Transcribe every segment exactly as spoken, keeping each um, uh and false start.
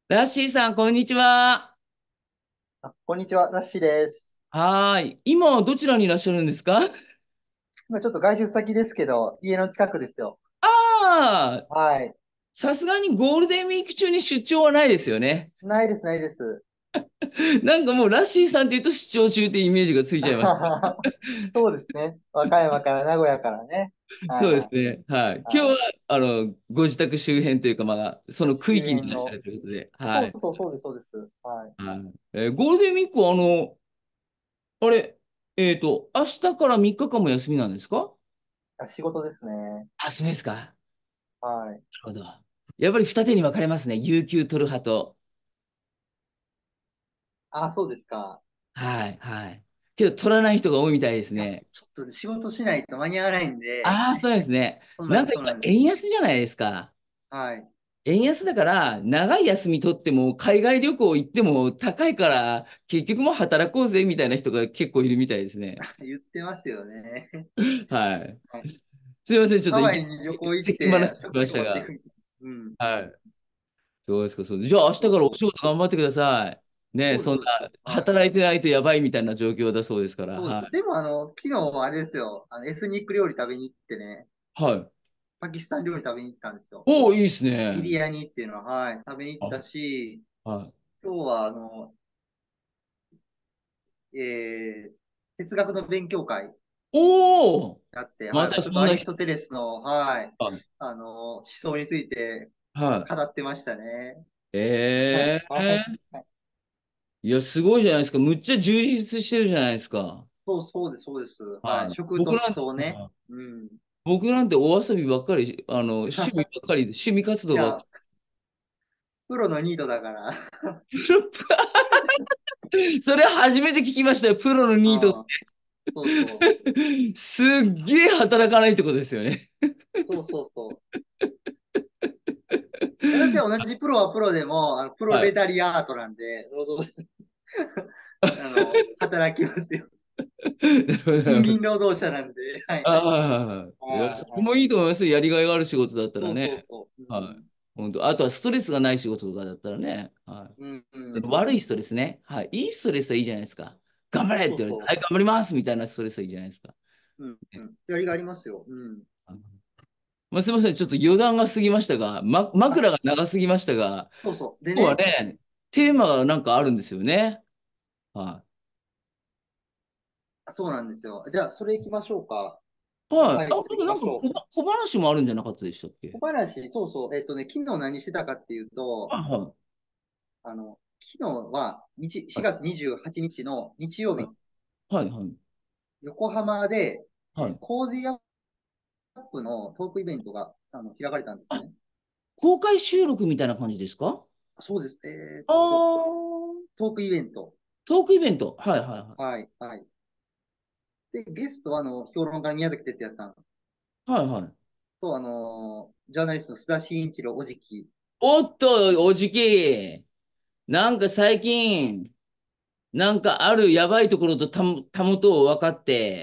ラッシーさん、こんにちは。 あ、こんにちは、ラッシーです。 はーい。今はどちらにいらっしゃるんですか？ 今ちょっと外出先ですけど、家の近くですよ。 ああ、 はい。 さすがにゴールデンウィーク中に出張はないですよね。 ないです、ないです。 なんかもうラッシーさんって言うと出張中ってイメージがついちゃいましそうですね。和歌山から名古屋からね。 た。そうですはいはい。 ね。はい。今日は、 はい。 あの、ご自宅周辺というか、まあ、その区周域にいらっしゃ辺の。 るということで、はい。 そうそう、そうです、そうです。はい。 はい。えーゴールデンウィークは、あの、あれ、えっと、明日からみっかかんも休みなんですか？ あ、仕事ですね。 あ、そうですか。なるはい。 ほど。やっぱり二手に分かれますね。有給取る派と。 あ、そうですか。 はい、はい。けど、取らない人が多いみたいですいや、 ね。 ちょっと仕事しないと間に合わないんで、 ああ、そうですね。 そうなんです、 なんか今、 そうなんです。 円安じゃないですか。 はい。 円安だから、長い休み取っても、海外旅行行っても高いから、結局もう働こうぜみたいな人が結構いるみたいですね。 言ってますよね。 はい。 はい。 すいません、ちょっといきハワイに旅行行っ世間話て、 し職ましたが。 業っていうふうに。うんうん。 はい。そうですか、そうです。じゃあ、明日からお仕事頑張ってください。ね、 そうです、 そんな、 そうです。はい。 働いてないとやばいみたいな状況だそうですから。 そうです。 はでも、あの、昨日、あれですよ。あの、エスニック料理食べに行ってね、 い。はい。 パキスタン料理食べに行ったんですよ。 おお、いいっすね。 ビリヤニっていうのは、はい、食べに行っあ、 たし、 はい。 今日は、あの、えー、哲学の勉強会おお、 やって、はい、 またちょっとアそんな人。 リストテレスの、はい、 はい。 あの、思想については語ってましたね。 い。えはい。 え、いや、すごいじゃないですか。むっちゃ充実してるじゃないですか。 そう、そうです、そうです。はい。 はい。 食と思僕なんて、 想ね。うん。い僕なんてお遊びばっかり、あの、趣味ばっかり、趣味活動ばっかや、プロのニートだから。 り。それ初めて聞きましたよ。プロのニート。 ああ、そうそう。 すっげえ働かないってことですよね。 そうそうそう。私は同じプロはプロでも、あのプロはい。 レタリアートなんで、労働あの、働きますよ。 なるほど、な賃るほど。 金労働者なんで、はいああ、 はい。 はいはい。いや、そはいはい。 れもいいと思いますよ。やりがいがある仕事だったらそうそうね。 そう。うはい。 ん。 本当。あとはストレスがない仕事とかだったらね。はい。 うんうそのん。 悪いストレスね。はい。いいストレスはいいじゃないですか。頑張れって言われて、はそうそい、頑張りますみたいなストレスはいいじゃないですか。 う。うんうね。 ん。やりがありますよ。うん。 あのまあ、すみません。ちょっと余談が過ぎましたが、ま、 あ、 枕が長すぎましたが、 そうそう。で今日はね、 ね、テーマがなんかあるんですよね。はそうなんですよ。じゃあ、それ行きましょうか。 い。はい。あ、 はい、それ行きなんかましょう。 小ば小話もあるんじゃなかったでしたっけ？ 小話、そうそう。えっとね、昨日何してたかっていうと、 はいはあの、昨日は日い。はい。 しがつにじゅうはちにちの日曜日、 はい。はい。 横浜で、えー、 はい。 コージーアップのトークイベントがあの開かれたんですあ、 ね。 公開収録みたいな感じですか？ そうです。えーっあと、 ー、 トークイベント。 トークイベント。はいはいははい、はい。で、ゲストは、あの、評論家の宮崎哲也さんい。はいはい。 と、あの、ジャーナリストの須田慎一郎おじき。 おっと、おじき。なんか最近、なんかあるやばいところとたも、たもとを分かって、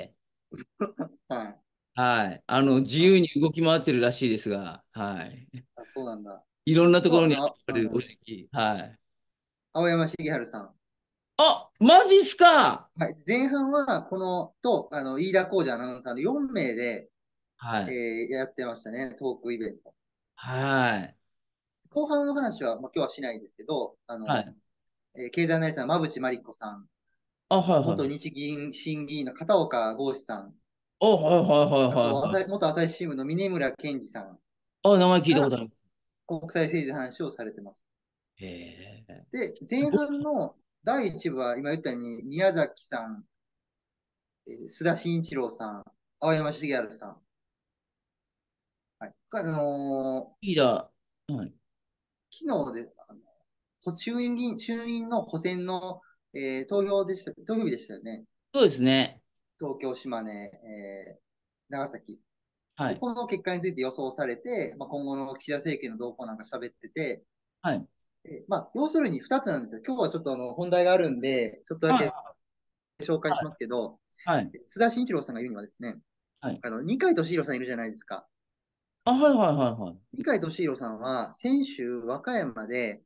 はい。 はい。あの、自由あ、 に動き回ってるらしいですが、はい。 あそうなんだ。 いろんなとこと、 ろに集あの、 まるおうん、 じき。はい。 青山茂春さん。 あ、マジっすか？ はい。前半は、この、と、あの、飯田浩二アナウンサーのよん名で、えーはい。 やってましたね、トークイベント。 はい。 後半の話は、まあ、今日はしないんですけど、あの、 はい。 えー経済アナリストの馬淵真理子さん、 あ、はいはい。 元日銀審議員の片岡剛志さん、 あ、はいはいはいあと、 はいはい。 朝日元朝日新聞の峰村健二さんあ、名前聞いたこがとある。 国際政治の話をされてます。 へえ。 で、前すごい。 半のだいいち部は、今言ったように、宮崎さん、えー須田慎一郎さん、青山茂春さん、はい。あのーリーダー。はい。 昨日で、あの衆院議員、衆院の補選の、えー投票でした、投票日でしたよね。 そうですね。 東京、島根、えー長崎。で、 はい。 この結果について予想されて、まあ、今後の岸田政権の動向なんか喋ってて、 はい。 えーまあ、要するにふたつなんですよ。今日はちょっとあの本題があるんで、ちょっとだけは紹介しまい。 すけど、 はい。 須田慎一郎さんが言うにはですね、 はい。 あの、二階俊博さんいるじゃないですか。 あ、はいはいはいはい。 二階俊博さんは先週和歌山で、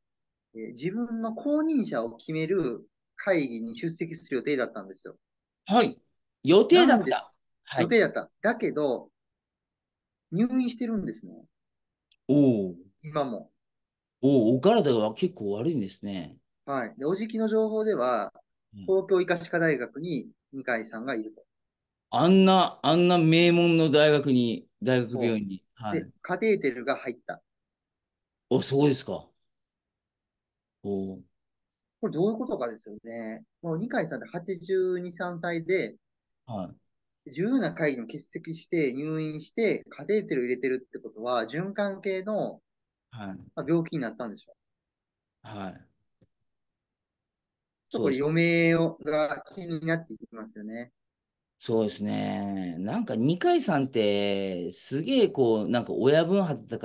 えー自分の後任者を決める会議に出席する予定だったんですよ。 はい。予定なんです。 だった。はい。 予定だった。だけど、入院してるんですね。 おお。 今も。 おお、お体が結構悪いんですね。 はい。で、おじきの情報では、 うん。 東京医科歯科大学に二階さんがいると。 あんな、あんな名門の大学に、大学そ病院に。 う。で、 はい。 カテーテルが入った。 お、そうですか。おお。 これどういうことかですよね。もう二階さんってはちじゅうに、さんさいで、 はい。 重要な会議に欠席して入院してカテーテル入れてるってことは、循環系の、 はい。 まあ、病気になったんでしょはい。 う。これそうです。 余命をが気になっていきますよね。 そうですね。なんか二階さんって、すげえこう、なんか親分張ってたから、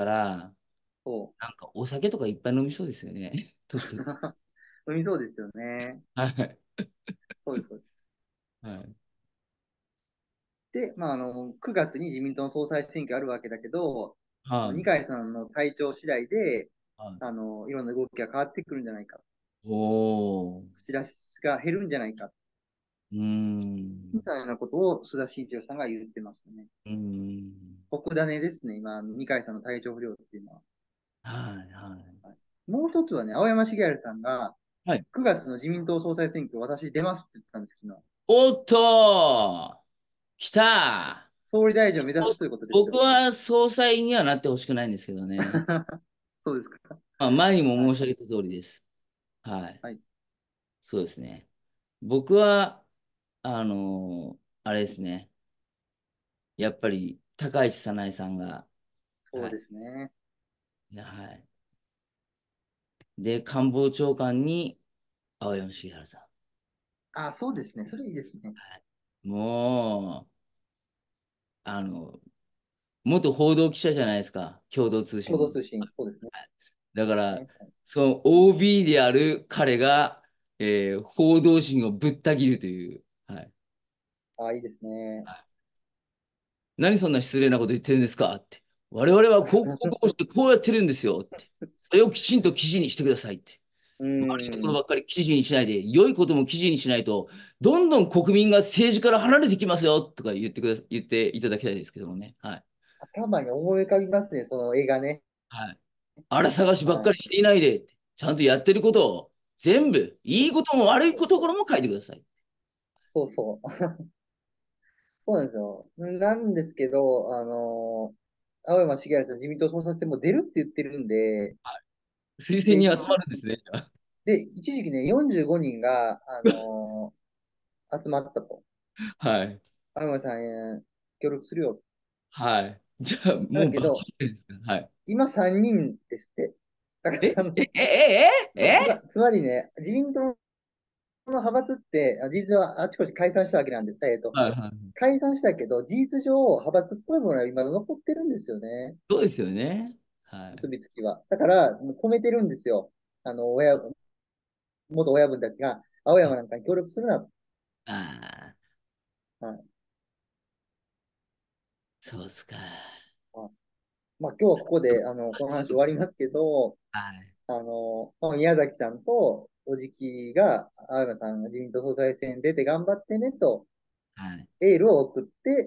そなんかお酒とかいっぱい飲みそうですよね。年取って。 う。飲みそうですよね。 はい。 そうです。そうです。 はい。 で、まあ、あの、くがつに自民党の総裁選挙あるわけだけど、 はい。 二階さんの体調次第で、 はい。 あの、いろんな動きが変わってくるんじゃないか。 おー。 口出しが減るんじゃないか。 うーん。 みたいなことを須田慎一郎さんが言ってましたね。 うーん。 特ダネですね、今、二階さんの体調不良っていうのは。 はい。はい。 はい、もう一つはね、青山茂春さんがはい。 くがつの自民党総裁選挙、私出ますって言ったんです、昨日。 おっと来た。 総理大臣を目指すということですよ。 僕は総裁にはなってほしくないんですけどね。 そうですか。 まあ、前にもはい。 申し上げた通りです。はい。 はい。 そうですね。僕は、あのーあれですね。やっぱり、高市早苗さんが、 そうはい。 ですね。 はい。で、官房長官に青山茂春さあ、そうですね。それいいですね。 ん。もう、あの、元報道記者じゃないですか。共同通信の。 共同通信、そうですね。 だから、その オービー である彼が、えー報道陣をぶった切るという。はい。 あ、いいですね。 何そんな失礼なこと言ってるんですかって。我々はこう、こう、こうしてこうやってるんですよって。それをきちんと記事にしてくださいって。 う悪いところーん。 ばっかり記事にしないで、良いことも記事にしないと、どんどん国民が政治から離れてきますよとか言ってくださ、言っていただきたいですけどもね。はい。 頭に思い浮かびますね、その映画ね。 はい。あら探しばっはい。 かりしていないでって、ちゃんとやってることを全部、いいことも悪いそうところも書いてください。 そうそう。そうなんですよ。なんですけど、あのー青山茂春さん、自民党総裁選も出るって言ってるんで、 推薦で、 に集ま一時、 るんですね。 で、一時期ね、よんじゅうごにんが、あのー集まったと。 はい。 青山さん、えー協力するよ。 はい。じゃあ、もうバッだけど、 チリですか。はい。 今さんにんですって。だかえ、 ら、あえ、 の、 え、え、え、 つま、 え、 つまりね、自民党の派閥って、あ事実はあちこち解散したわけなんです。えっと、 はいはい。 解散したけど、事実上、派閥っぽいものは今残ってるんですよね。 そうですよね。はい。 結びつきは。だから、もう止めてるんですよ。あの、親、元親分たちが、青山なんかに協力するなと。 ああ、 はい。 そうっすか。 あまあ、今日はここで、あの、この話終わりますけど、 はい。 あの、まあ宮崎さんとおじきが、青山さんが自民党総裁選出て頑張ってねと、 はい。 エールを送って、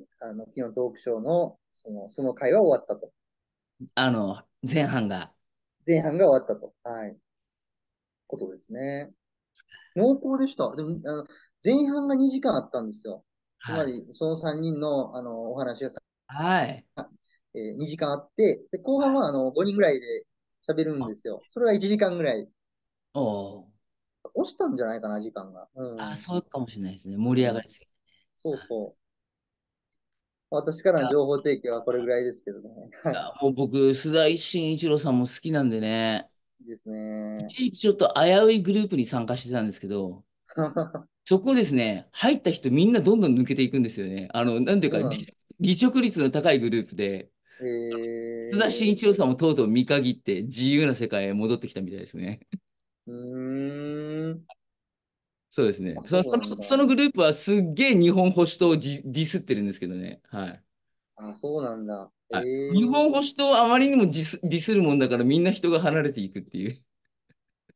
あの、昨日トークショーの、その、その会は終わったと。 あの、前半が。 前半が終わったと。はい。ことですね。濃厚でした。でも、あの、前半がにじかんあったんですよ。つはい。 まり、そのさんにんの、あの、お話がはい。 えー、にじかんあって、で、後半はあのごにんぐらいで喋るんですよ。それがいちじかんぐらい。 おお。 押したんじゃないかな、時間が。うあ、 ん。 そうかもしれないですね。盛り上うん。 がりすぎて。はい。 そうそう。私からいや、 の情報提供はこれぐらいですけどね。はい。 いやもう僕、須田慎一郎さんも好きなんでね。 いいですね。 一時期ちょっと危ういグループに参加してたんですけど、そこですね、入った人みんなどんどん抜けていくんですよね。あの、なんていうか、 そうなんだ。 離離職率の高いグループで、須田慎え一郎さんもとうとう見限って自由な世界へ戻ってきたみたいですね。 ー、うーん。 そうですね。 あ、 その、 そうなんだ。 その、そのグループはすっげえ日本保守党をじディスってるんですけどね。はい。 あ、そうなんだ。えはい。日本ー、 保守党をあまりにもディス、ディスるもんだからみんな人が離れていくっていう。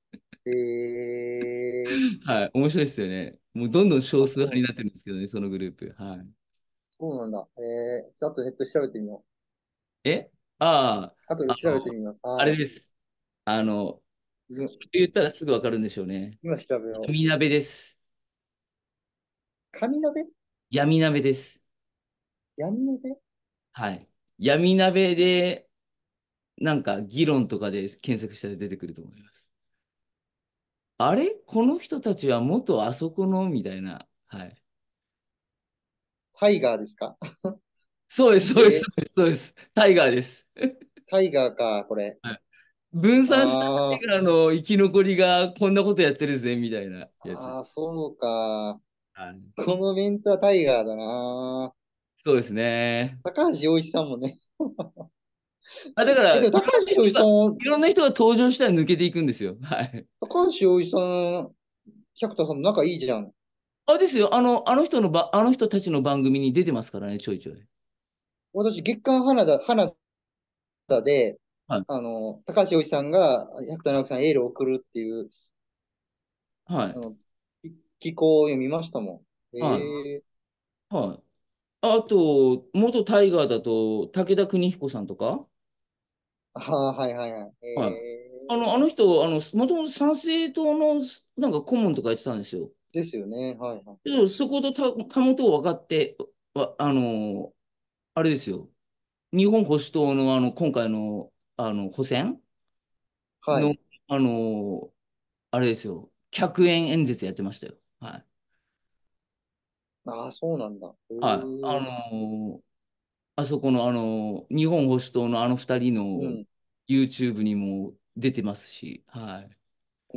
えー、 はい。面白いですよね。もうどんどん少あ、 数派になってそうなんだ。 るんですけどね、そのグループ。はい。 そうなんだ。えー、ちょっとネットで調べてみよえあう。後あ、 であの、 調べてみます。 あはい。 れです。あの、 今、 言ったらすぐわかるんでしょうね。 今調べよ闇鍋です。 う。紙鍋闇鍋です。 闇鍋はい。闇鍋で、なんか議論とかで検索したら出てくると思います。あれこの人たちは元あそこのみたいな。はい。 タイガーですか？ そうです、そうです、そえー、 うです。そうですタイガーです。 タイガーか、これ。 はい。分散したタイあガーの生き残りがこんなことやってるぜ、みたいなー、 やつ。 あー、そうか。 はい。 このメンツはタイガーだな。 そうですね。 高橋陽一さんもね。 あ、だから、 え、 いろんなでも高橋陽人が、 一さんも、 いろんな人が登場したら抜けていくんですよ。はい。 高橋陽一さん、百田さん仲いいじゃん。 あ、ですよ。あの、あの人のば、あの人たちの番組に出てますからね、ちょいちょい。 私、月刊花田、花田で、 はい。 あの、高橋陽一さんが百田直樹さんにエールを送るっていう、 はい。 あの、寄稿を読みましたもん。 はい。 ええはい。あと、元タイガーだと、武田邦彦さんとか。 ー、はあ、はいはいはい。 はい。あええの、あの人、あの、もともと参政党の、なんか顧問とかやってたんですよ。 ですよね。はいはい。 けど、そことた、たもとを分かって、わあの、あれですよ。日本保守党の、あの、今回の、あの、補選の、 はい。 あの、あれですよ。客演演説やってましたよ。はい。 ああ、そうなんだ。えはい。あえの、あそこの、あの、日本保守党のあの二人のうん、 YouTube にも出てますし、はい。 うん。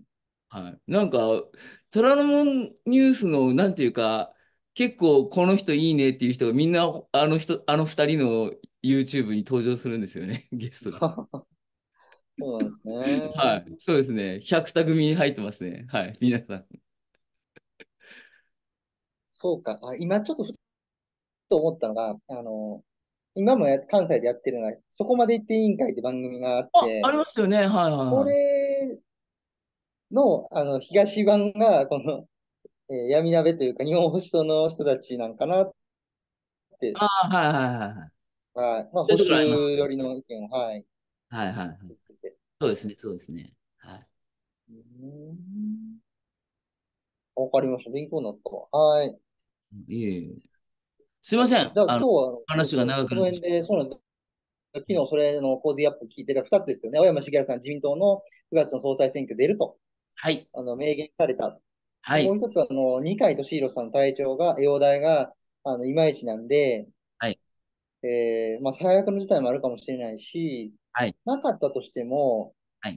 はい。なんか、虎ノ門ニュースの、なんていうか、結構この人いいねっていう人がみんな、あの人、あの二人の YouTube に登場するんですよね、ゲストで。 そうなんですね。 はい。そうですね。ひゃく組に入ってますね。はい。皆さん。 そうか。あ、今ちょっとふと思ったのが、あの、今もや関西でやってるのが、そこまで行って委員会って番組があっあ、あて、 りますよね。はいはいこはい。 れの、あの、東版が、この、えー闇鍋というか、日本保守党の人たちなんかなって、 あ、はいはいはいはい。 はい。まあ、保そういうところあります。 守寄りの意見を、はい。 はいはいはい。 言ってて。 そうですね、そうですね。はい。 うーん。わかりました。勉強になったわ。はい。 いえいえ。すいはい。 ません。 じゃあ、 あの、 今日は、そう話がそう、 長くなってしこの辺で、そうなんです。昨日それの洪水アップ聞いてたふたつですよね。青山茂さん、自民党のくがつの総裁選挙出ると、 はい。 あの、明言された。で、もうはい。 一つは、あの、二階俊博さんの隊長が、容体が、あの、いまいちなんで、 はい。 えー、まあ、最悪の事態もあるかもしれないし、 はい。 なかったとしても、 はい。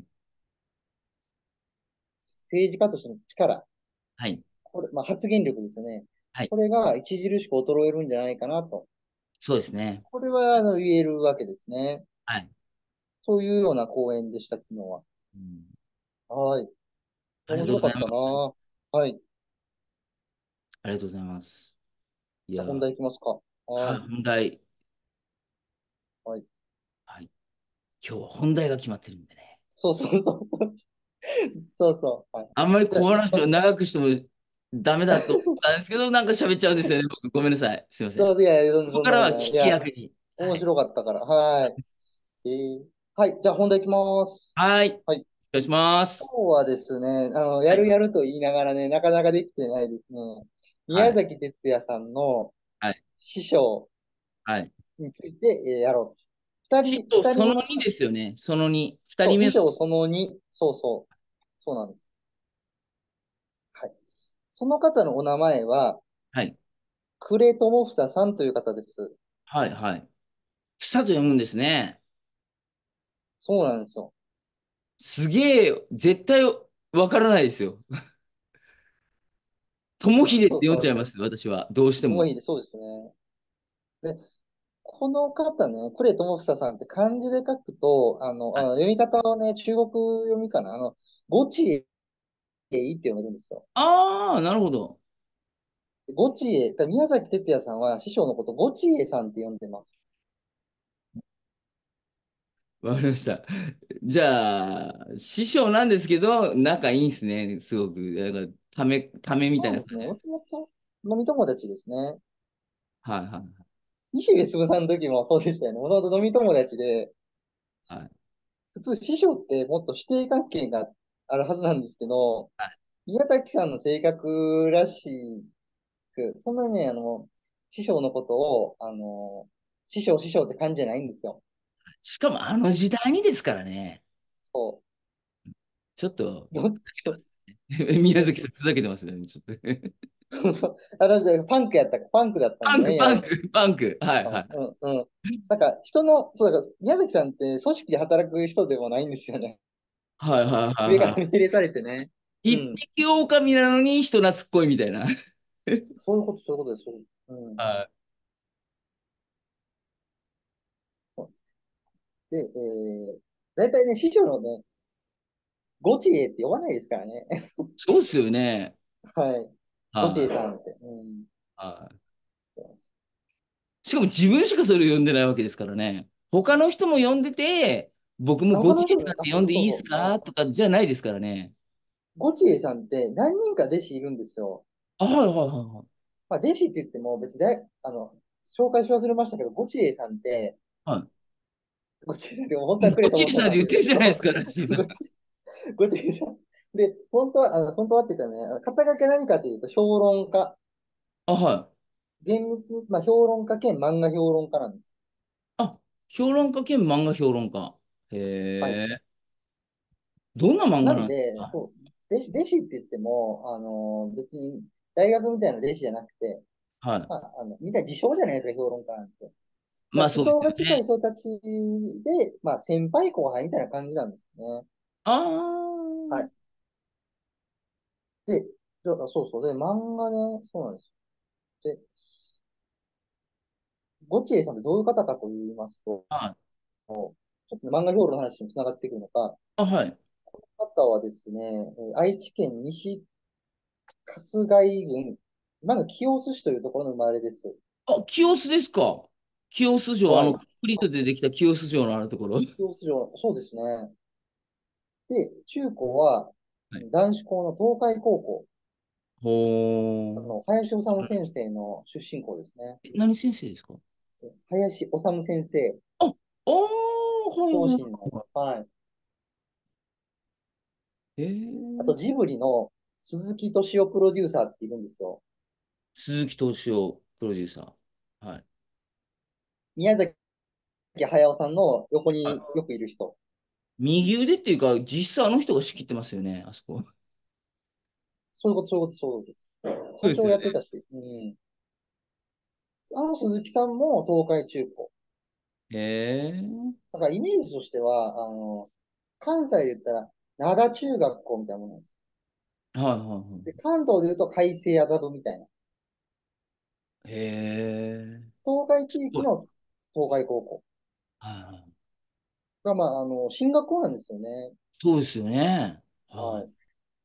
政治家としての力、 はい。 これ、まあ、発言力ですよね。 はい。 これが著しく衰えるんじゃないかなと。 そうですね。 これは、あの、言えるわけですね。 はい。 そういうような講演でした、昨日は。 うん、 はい。 ありがとうござい面白かったな。 ます。 はい。 ありがとうございます。いや、 じゃあ本題いきますか。ははい、 い。 本題。 はい。 はい。今日は本題が決まってるんでね。 そうそうそうそう。そうそう。はい。 あんまりじゃあ、 小いきます。 話を長くしてもダメだと思ったんですけど、なんか喋っちゃうんですよね、僕。ごめんなさい。すいません。 そう、いやいや、そんなここそんなそんな。いからは聞きや、 役に。はい。 面白かったから。はい。えー、はい。じゃあ本題いきます。 はい。 はい。 お願いします。 今日はですね、あの、やはい。 るやると言いながらね、なかなかできてないですね。 はい。 宮崎哲也さんのはい。 師匠はい。 について、えーやろう。二人、 ヒットその二人にですよね。そのに。二そう、 人目の。 師匠そのに、そうそう、そうなんです。はい。その方のお名前は、 はい。 呉智房さんという方です。 はい。はい。草と読むんですね。 そうなんですよ。 すげえ、絶対わからないですよ。友そう秀ってそうそう。 読んじゃいます、私は。どうしても。 もういいで、そうですね。で、この方ね、呉智房さんって漢字で書くと、あの、 はい。 あ読み方はね、中国読みかな。あの、ゴチエイって読めるんですよ。 ああ、なるほど。 ゴチエ、だ宮崎哲也さんは師匠のことゴチエさんって呼んでます。 わかりました。じゃあ、師匠なんですけど、仲いいんすね、すごく。なんか、ため、ためみたいな。 そうですね。もともと飲み友達ですね。 はいはい西部進さんの時もそうでしたよね。もともと飲み友達で、 はい。 普通師匠ってもっと師弟関係があるはずなんですけど、 はい。 宮崎さんの性格らしく、そんなにね、あの、師匠のことを、あの、師匠師匠って感じじゃないんですよ。 しかもあの時代にですからね。 そちょっと、 う。ど、そ宮崎さん、 うふざけてますね、ちょっと。 そうそう。あの時代パンクやったか、パンクだったんでね、 パンク、 宮崎パンク、パンク。はいさんは。 はい。 うんうん。なんか、人の、そうだから、宮崎さんって組織で働く人でもないんですよね。 はいはいはい上からは命令されてね。うい。一ん。 匹狼なのに人懐っこいみたいな。 そういうこと、そういうことです。そういううん。 はで、えー、大体ね、師匠のね、ゴチエって呼ばないですからね。 そうっすよね。 はい。ゴチエはい。 さんって。うん。 はい。しかも自分しかそれを呼んでないわけですからね。他の人も呼んでて、僕もあ、他ゴテの人ね、あ、 さんって呼んでいいっすそうそう。あ、 かとかじゃないですからね。 ゴチエさんって何人か弟子いるんですよ。 あ、はいはいはいはい。 まあ、弟子って言っても別にだい、あの、紹介し忘れましたけど、ゴチエさんって、 はゴチエさんって本当い。 はクレゴチトモトなんさんで言ってるですけど、 じゃないですか、らしいな。 ゴチ、ゴチエさん。で、本当は、あの、本当はって言ったらね、あの肩書きは何かというと、評論家。 あ、はい。 厳密に、まあ、評論家兼漫画評論家なんです。 あ、評論家兼漫画評論家。 はい。 へえ。どんな漫画なんですなんで、 か？ そう、弟子、弟子って言っても、あの、別に大学みたいな弟子じゃなくて、 はい。 まあ、あの、みんな自称じゃないですか、評論家なんて。まあ、 まあそうです思想がよね。 近い人たちで、まあ、先輩後輩みたいな感じなんですよね。 あはい。で、じゃあそうそう。で、漫画ね、そうなんですよ。で、ゴチエさんってどういう方かと言いますと、 あ、はい。 ちょっとね漫画評論の話にもつながってくるのか、 あ、はい。 方はですね、えー愛知県西春日井郡、まず清須市というところの生まれです。 あ、清須ですか？清須城、あの、 はい。 コンクリートでできた清須城のあるところ。 清須城、そうですね。で、中高ははい。 男子校の東海高校、あほー。 の、林修先生の出身校ですね。 え、何先生ですか？ 林修先生、 あ、おー、はいはい東進の。 ははい。 い。へあと、 ー。 ジブリの鈴木敏夫プロデューサーっているんですよ。 鈴木敏夫プロデューサー。はい。 宮崎駿さんの横にはい。 よくいる人。 右腕っていうか、実際あの人が仕切ってますよね、あそこ。 そういうこと、そういうこと、そういうことです。社そうですよね。 長やってたし。うん。あの鈴木さんも東海中高。 へー。 だからイメージとしては、あの、関西で言ったら、灘中学校みたいなものなんです。 はいはいで、 は関東で言うと海星麻布みたいな。 い。へー。 東海地すごい。 域の東海高校はいはい。 が、まあ、あの、進学校なんですよね。 そうですよね。はい。 はい。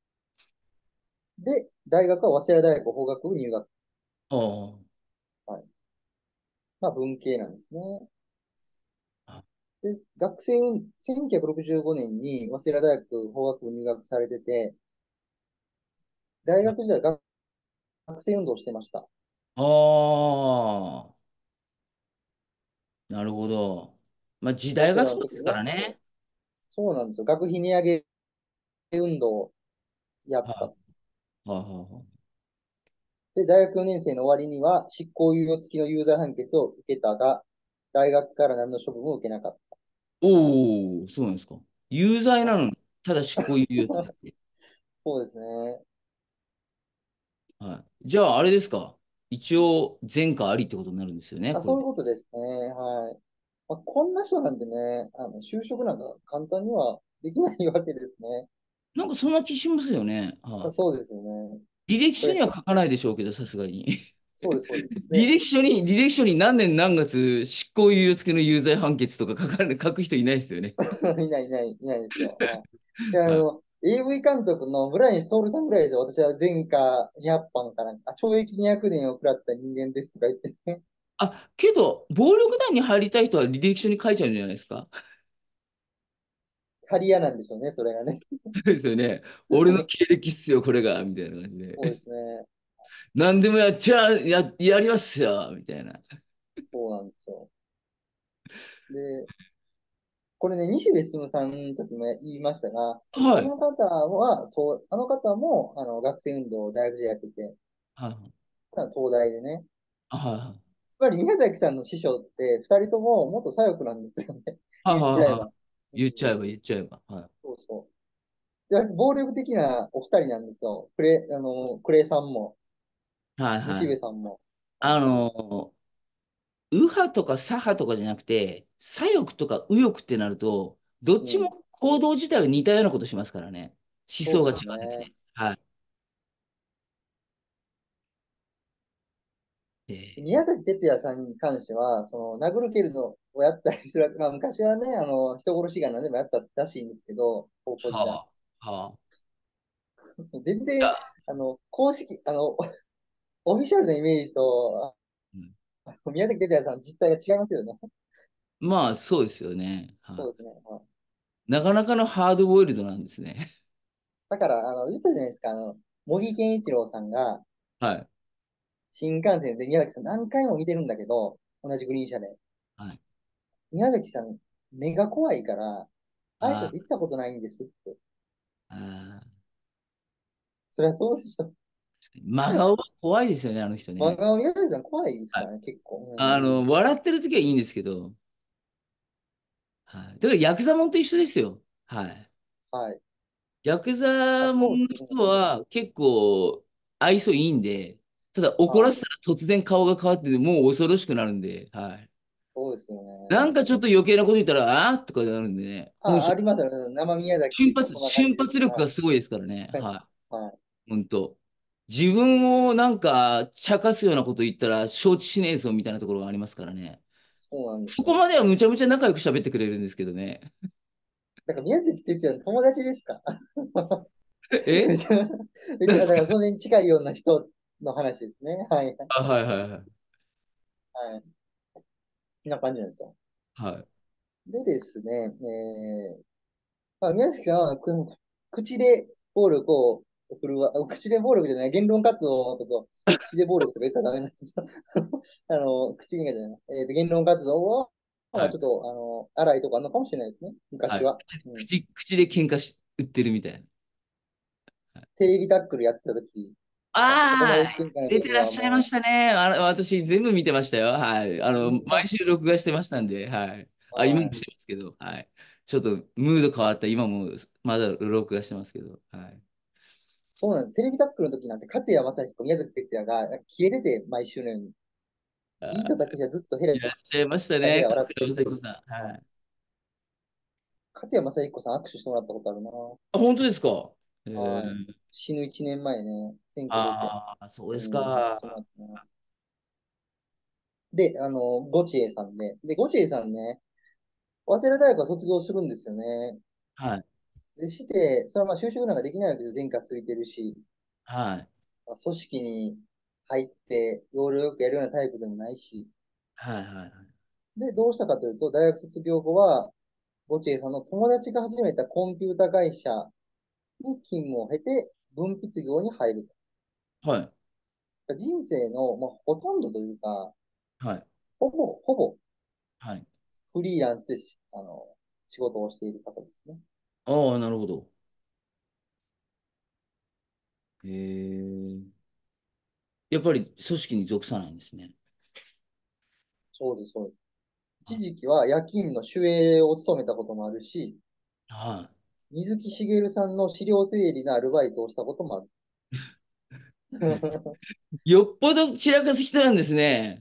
で、大学は早稲田大学法学部入学。 あはい。まあ、文系なんですね。 あ。 で、学生運、せんきゅうひゃくろくじゅうごねんに早稲田大学法学部入学されてて、大学時代学学生運動をしてました。 ああ。なるほど。まあ、時代早稲田がそうですの時は、 からね。 そうなんですよ。学費値上げ運動をやっはた。 いはいはいはい。 で、大学よねん生の終わりには執行猶予付きの有罪判決を受けたが、大学から何の処分も受けなかっおお、そうなんですか。有罪た。はい。 なのに、ただ執行猶予付きって。 そうですね。 はい。じゃあ、あれですか。一応、前科ありってことになるんですよね、 あ、 これで。 そういうことですね。はい。まあ、こんな人なんでね、あの就職なんか簡単にはできないわけですね。 なんかそんな気しますよね。 あ、 はい。 そうですよね。 履歴書にこれ、 は書かないでしょうけど、さすがに。 そうです、そうです。 履で、 歴書に、履歴書に何年何月執行猶予付きの有罪判決とか書かれ、書く人いないですよね。 いない、いない、いないですよ。はい。で、あはい。 の、エーブイ 監督の村西徹さんぐらいですよ。私は前科にひゃくばんかなんか、あ懲役にひゃくねんを食らった人間ですとか言ってね。 あ、けど、暴力団に入りたい人は履歴書に書いちゃうんじゃないですか。 ハリアなんでしょうね、それがね。 そうですよね。俺の経歴っすよ、これが、みたいな感じで。 そうですね。 何でもやっちゃう、や、やりますよ、みたいな。 そうなんですよ。で、これね、西部進さんの時も言いましたが、 はい。 あの方は、とあの方もあの学生運動を大学でやってて、 はい。 東大でね。 はい。 つまり宮崎さんの師匠ってふたりとも元左翼なんですよね。 はい。 言っちゃえば。 はい。 うん、 言っちゃえば、言っちゃえば。はい。 そうそう。で暴力的なお二人なんですよ。クレ、あの、クレイさんも、 はい。は西部い。 さんも。はい、 あの、右派とか左派とかじゃなくて、左翼とか右翼ってなると、どっうん。 ちも行動自体は似たようなことしますからね。思想が違そうですね。 うだけで。はい。で、 宮崎哲也さんに関しては、その、殴る蹴るのをやったりする、まあ、昔はね、あの、人殺しが何でもやったらしいんですけど、高校時代。 はあ、はあ。 全然、あの、公式、あの、オフィシャルなイメージと、 うん、 あ宮崎哲也さんの実態が違いますよね。 まあ、そうですよね。はそうですね。はい、 い。なかなかのハードボイルドなんですね。 だから、あの、言ったじゃないですか、あの、茂木健一郎さんが、 はい。 新幹線で宮崎さん何回も見てるんだけど、同じグリーン車で。 はい。 宮崎さん、目が怖いから、挨拶あ行ったことないんですって。 あ、ああ。 そりゃそうでしょ。 真顔は怖いですよね、あの人ね。 真顔、宮崎さん怖いですはい。 からね、結構。うん。 あの、笑ってる時はいいんですけど、はい。だからヤクザモンと一緒ですよ。はい。 はい。 ヤクあ、 ザモンのそうですね。 人は結構愛想いいんで、ただ怒らはい。 せたら突然顔が変わってもう恐ろしくなるんで、はい。 そうですよね。 なんかちょっと余計なこと言ったら、あーとかなるんでね、本あ、 性、 ありますよね。生宮崎って瞬発、 そんな感じです。 瞬発力はがすごいですからね、 い。 ははい。 い。本当。自分をなんか茶化すようなこと言ったら承知しねえぞみたいなところがありますからね。 そうなんですよ。 そこまではむちゃむちゃ仲良く喋ってくれるんですけどね。 だから宮崎哲也の友達ですか？めえ、 ちゃ、めちゃ、だなんですか？ からそれに近いような人の話ですね。はい。 あ、はいはいはい。 はい。こんな感じなんですよ。 はい。 でですね、えーまあ、宮崎さんはく口で暴力を送るわ、口で暴力じゃない、言論活動のことを口で暴力とか言ったらダメなんですよ。あの、口がじゃない、えーと、言論活動は、まあ、ちはい。 ょっと、あの、荒いとこあるのかもしれないですね。 はい。 昔は。うん。 口、口で喧嘩し、売ってるみたいな。はい、 テレビタックルやってた時、ちょっと友ああ、 達喧嘩の出て時らっしゃいまはもしたね。あの、私全部見てましたよ。はい。あう、 の、毎週昔、 録画してましたんで、はい。あ、今もはい。 してますけど、はい。ちょっとムード変わった、今もまだ録画してますけど、はい。 そうなんです。テレビタックルの時なんて、勝谷正彦、宮崎哲也が消えてて、毎週のように。ビートたあー、 けしはずっとヘラいらっしゃいましたね、 ヘラ笑って勝る。 田雅子さん。はい。 勝谷正彦さん握手してもらったことあるな。 あ、本当ですか？えはい。 ー、 死ぬいちねんまえね、選挙出て、 ああ、そうですうん、握手してもらか。 ったな。で、あの、ゴチエさんで、で、ゴチエさんね、早稲田大学は卒業するんですよね。 はい。 で、して、それはまあ就職なんかできないわけです。前科ついてるし、 はい。 まあ、組織に入って要領よくやるようなタイプでもないし、 はい。はい。 で、どうしたかというと、大学卒業後は、ゴチエさんの友達が始めたコンピュータ会社に勤務を経て、分泌業に入るはい。 と。人生の、まあ、ほとんどというか、 はい。 ほぼ、ほぼはい。 フリーランスでしあの仕事をしている方ですね。 ああ、なるほど。へえ。やっぱり組織に属さないんですね。 そうです、そうです。一は時期は夜勤の守衛を務めたこともあるし、 は水木しげるさんの資料整理のアルバイトをしたこともある。 い。よっぽど散らかす人なんですね。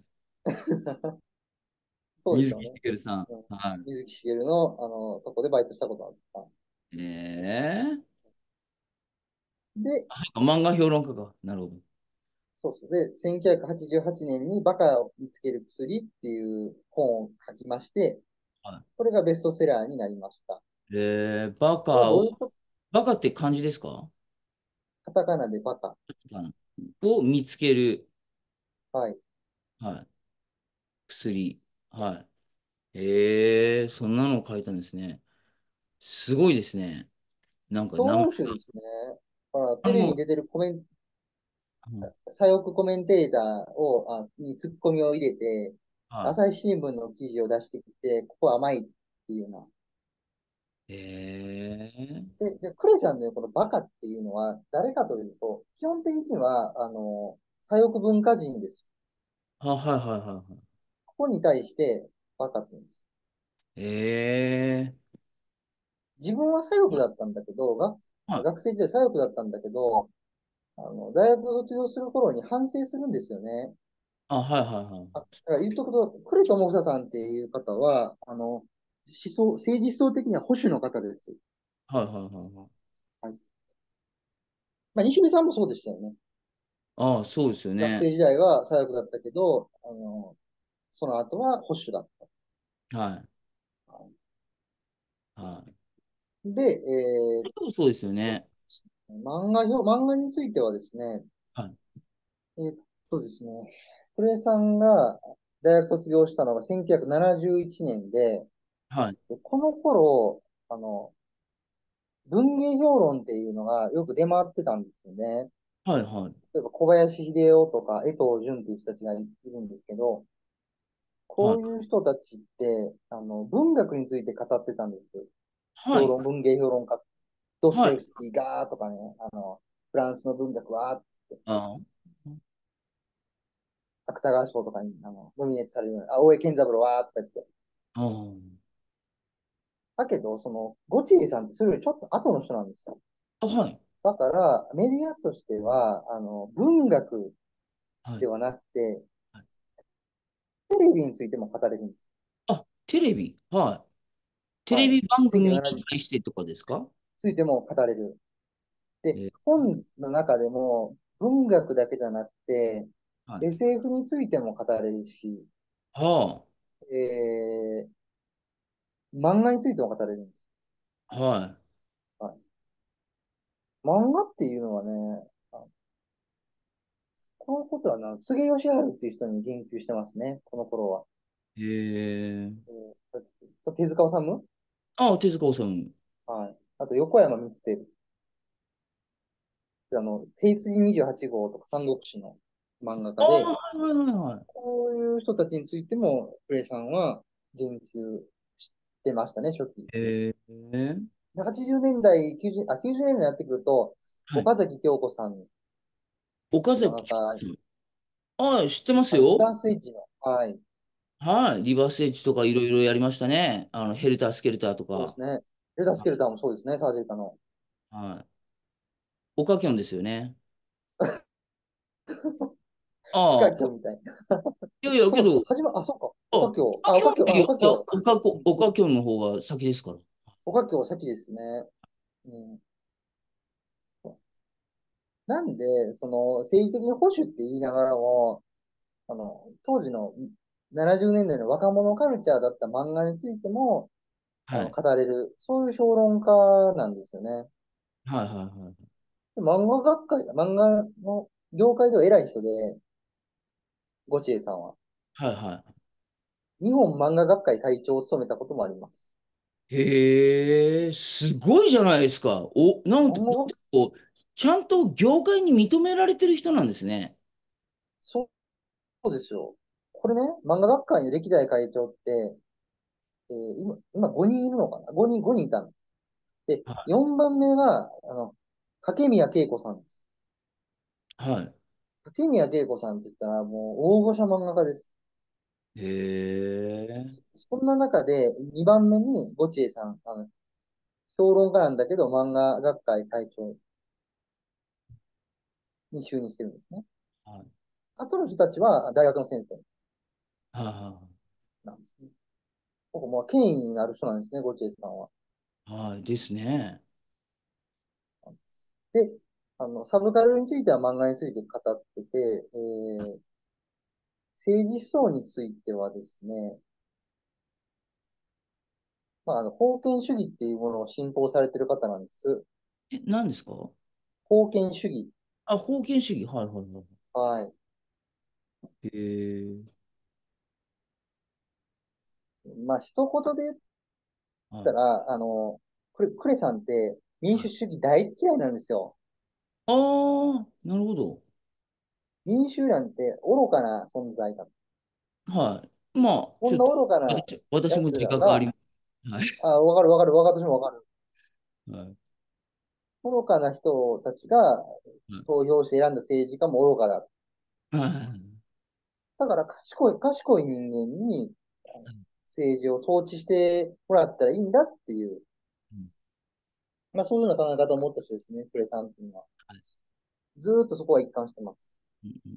水木しそうでしょうね。 げるさん。 うん、 は水木しげるの、あの、とこでバイトしたことあった。 い。ええ、 で、 漫画評論家か。なるほど。 そうそう。で、せんきゅうひゃくはちじゅうはちねんにバカを見つける薬っていう本を書きまして、 はこれがベストセラーになりました。 い。えー、バこれはカを、 どういうこと？ バカって漢字ですか？ カタカナでバカ。 かなを見つける。 はい。 はい。薬。はい。えー、そんなのを書いたんですね。 すごいですね。なんか名前評論集ですね。だからテレビにあの、 出てるコメン、 うん左翼コメンテーターを、あ、にツッコミを入れて、 は朝日新聞の記事を出してきて、ここは甘いっていうような。 い。へえ。 で、で、クレさんの言うこのバカっていうのは誰かというと、基本的には、あの、左翼文化人です。 は、はいはいはいはい。 ここに対してバカって言うんです。 へえ。 自分は左翼だったんだけど、学、 はい。 学生時代左翼だったんだけど、あの、大学を卒業する頃に反省するんですよね。 あ、はいはいはい。 あ、だから言っとくと、クレトモフサさんっていう方は、あの、思想、政治思想的には保守の方です。 はいはいはいはい。 はい。まあ、西見さんもそうでしたよね。 ああ、そうですよね。 学生時代は左翼だったけど、あの、その後は保守だった。 はい。はい。 で、えーそうそうですよと、 ね。 漫画よ、漫画についてはですね、 はい。 えーっとですね、クレさんが大学卒業したのがせんきゅうひゃくななじゅういちねんで、 はい。 でこの頃、あの、文芸評論っていうのがよく出回ってたんですよね。 はいはい。 例えば小林秀夫とか江藤淳っていう人たちがいるんですけど、こはい。 ういう人たちって、あの、文学について語ってたんです。 はい。 評論、文芸評論家。ドストはい。 エフスキーがーとかね、あの、フランスの文学はーって、 あ芥川賞とかにあのノミネートされるような、あ、大江健三郎はーとか言って。 あ。あだけど、その、ゴチエさんってそれよりちょっと後の人なんですよ。 あ。はい。 だから、メディアとしては、あの、文学はい。 ではなくて、 はい。 テレビについても語れるんです。 あ、テレビ。はい。テはい。 レビ番組にせんきゅうひゃくななじゅう対してとかですか？ ついても語れる。で、 えー本の中でも文学だけじゃなくて、 はい。 エスエフ についても語れるし、 はえー、漫画についても語れるんです。 あ。ははい、漫画っていうのはね、あこのことはな、柘植義治っていう人に言及してますね、この頃は。 い。へえ。 えー、手塚治虫、 ああ、手塚治虫。 はい。あと横山光輝。あの、帝筋にじゅうはち号とか三国志の漫画ああ、 家で、 はいはいはいはい。 こういう人たちについても、クレイさんは言及してましたね、初期。 へえ。 ではちじゅうねんだい、きゅうじゅう、あ、きゅうじゅうねんだいになってくると、 はい。 岡崎京子さんっていう漫岡崎。 画家、 ああ、知ってますあの、リバよ。 ースエッジの、はい、 はい。リバースエッジとかいろいろやりましたね。あの、ヘルタースケルターとか。 そうですね。レタスケルターもそうですね、サージェリカの。 はい。オカキョンですよね。ああ、 岡京みたい。 いやいや、 そうだ、 けど、 始ま、あ、そうか。 あ、 岡京、あ、 オカキョン岡京、あ、 よりオ岡京。 カ、オカコ、 うん、 オカキョンの方が先ですから。 岡京先ですね。うん。なんで、その、政治的に保守って言いながらも、あの、当時のななじゅうねんだいの若者カルチャーだった漫画についても、あの、 はい。 語れる、そういう評論家なんですよね。 はいはいはい。 で漫画学会、漫画の業界では偉い人で、ゴチエさんは。 はいはい。 日本漫画学会会長を務めたこともあります。 へえ、すごいじゃないですか。お、なんと、 漫画学、 こう、ちゃんと業界に認められてる人なんですね。 そうですよ。これね、漫画学会の歴代会長って、えー今、今ごにんいるのかな？ ご 人、ごにんいたの。で、 はよんばんめが、あの、竹宮恵子さんです。 い。は竹宮恵子さんって言ったらもう大御所漫画家です。 い。へえ。 そそんな中でにばんめにゴチエさん、あの、評論家なんだけど漫画学会会長に就任してるんですね。 はい。 あとの人たちは大学の先生はなんですね。ここもう権威になる人なんですね、ゴチエさんは。 い。はい。ですね。 で、あの、サブカルについては漫画について語ってて、えー、政治思想についてはですね、まあ、あの、封建主義っていうものを信奉されている方なんです。 え、何ですか？ 封建主義。 あ、封建主義。はいはいははい。 い。へえ。 まあ、一言で言っはい。 たら、あの、 クレ、クレさんって民主主義大嫌いなんですよ。 ああ、なるほど。 民主なんて愚かな存在だ。 はい。まあ、 こんなちょっと、 愚かな私、私も奴自覚ありらが、 ます。はい。 あ、わかるわかる、わかる、私もわかる。 はい。 愚かな人たちが投票して選んだ政治家も愚かだ。 はい。 だから賢い、賢い人間に政治を統治してもらったらいいんだっていう、 うん。 まあそういうような考え方を持った人ですね、クレさんっていうのは。 はい。 ずーっとそこは一貫してます。 うんうん。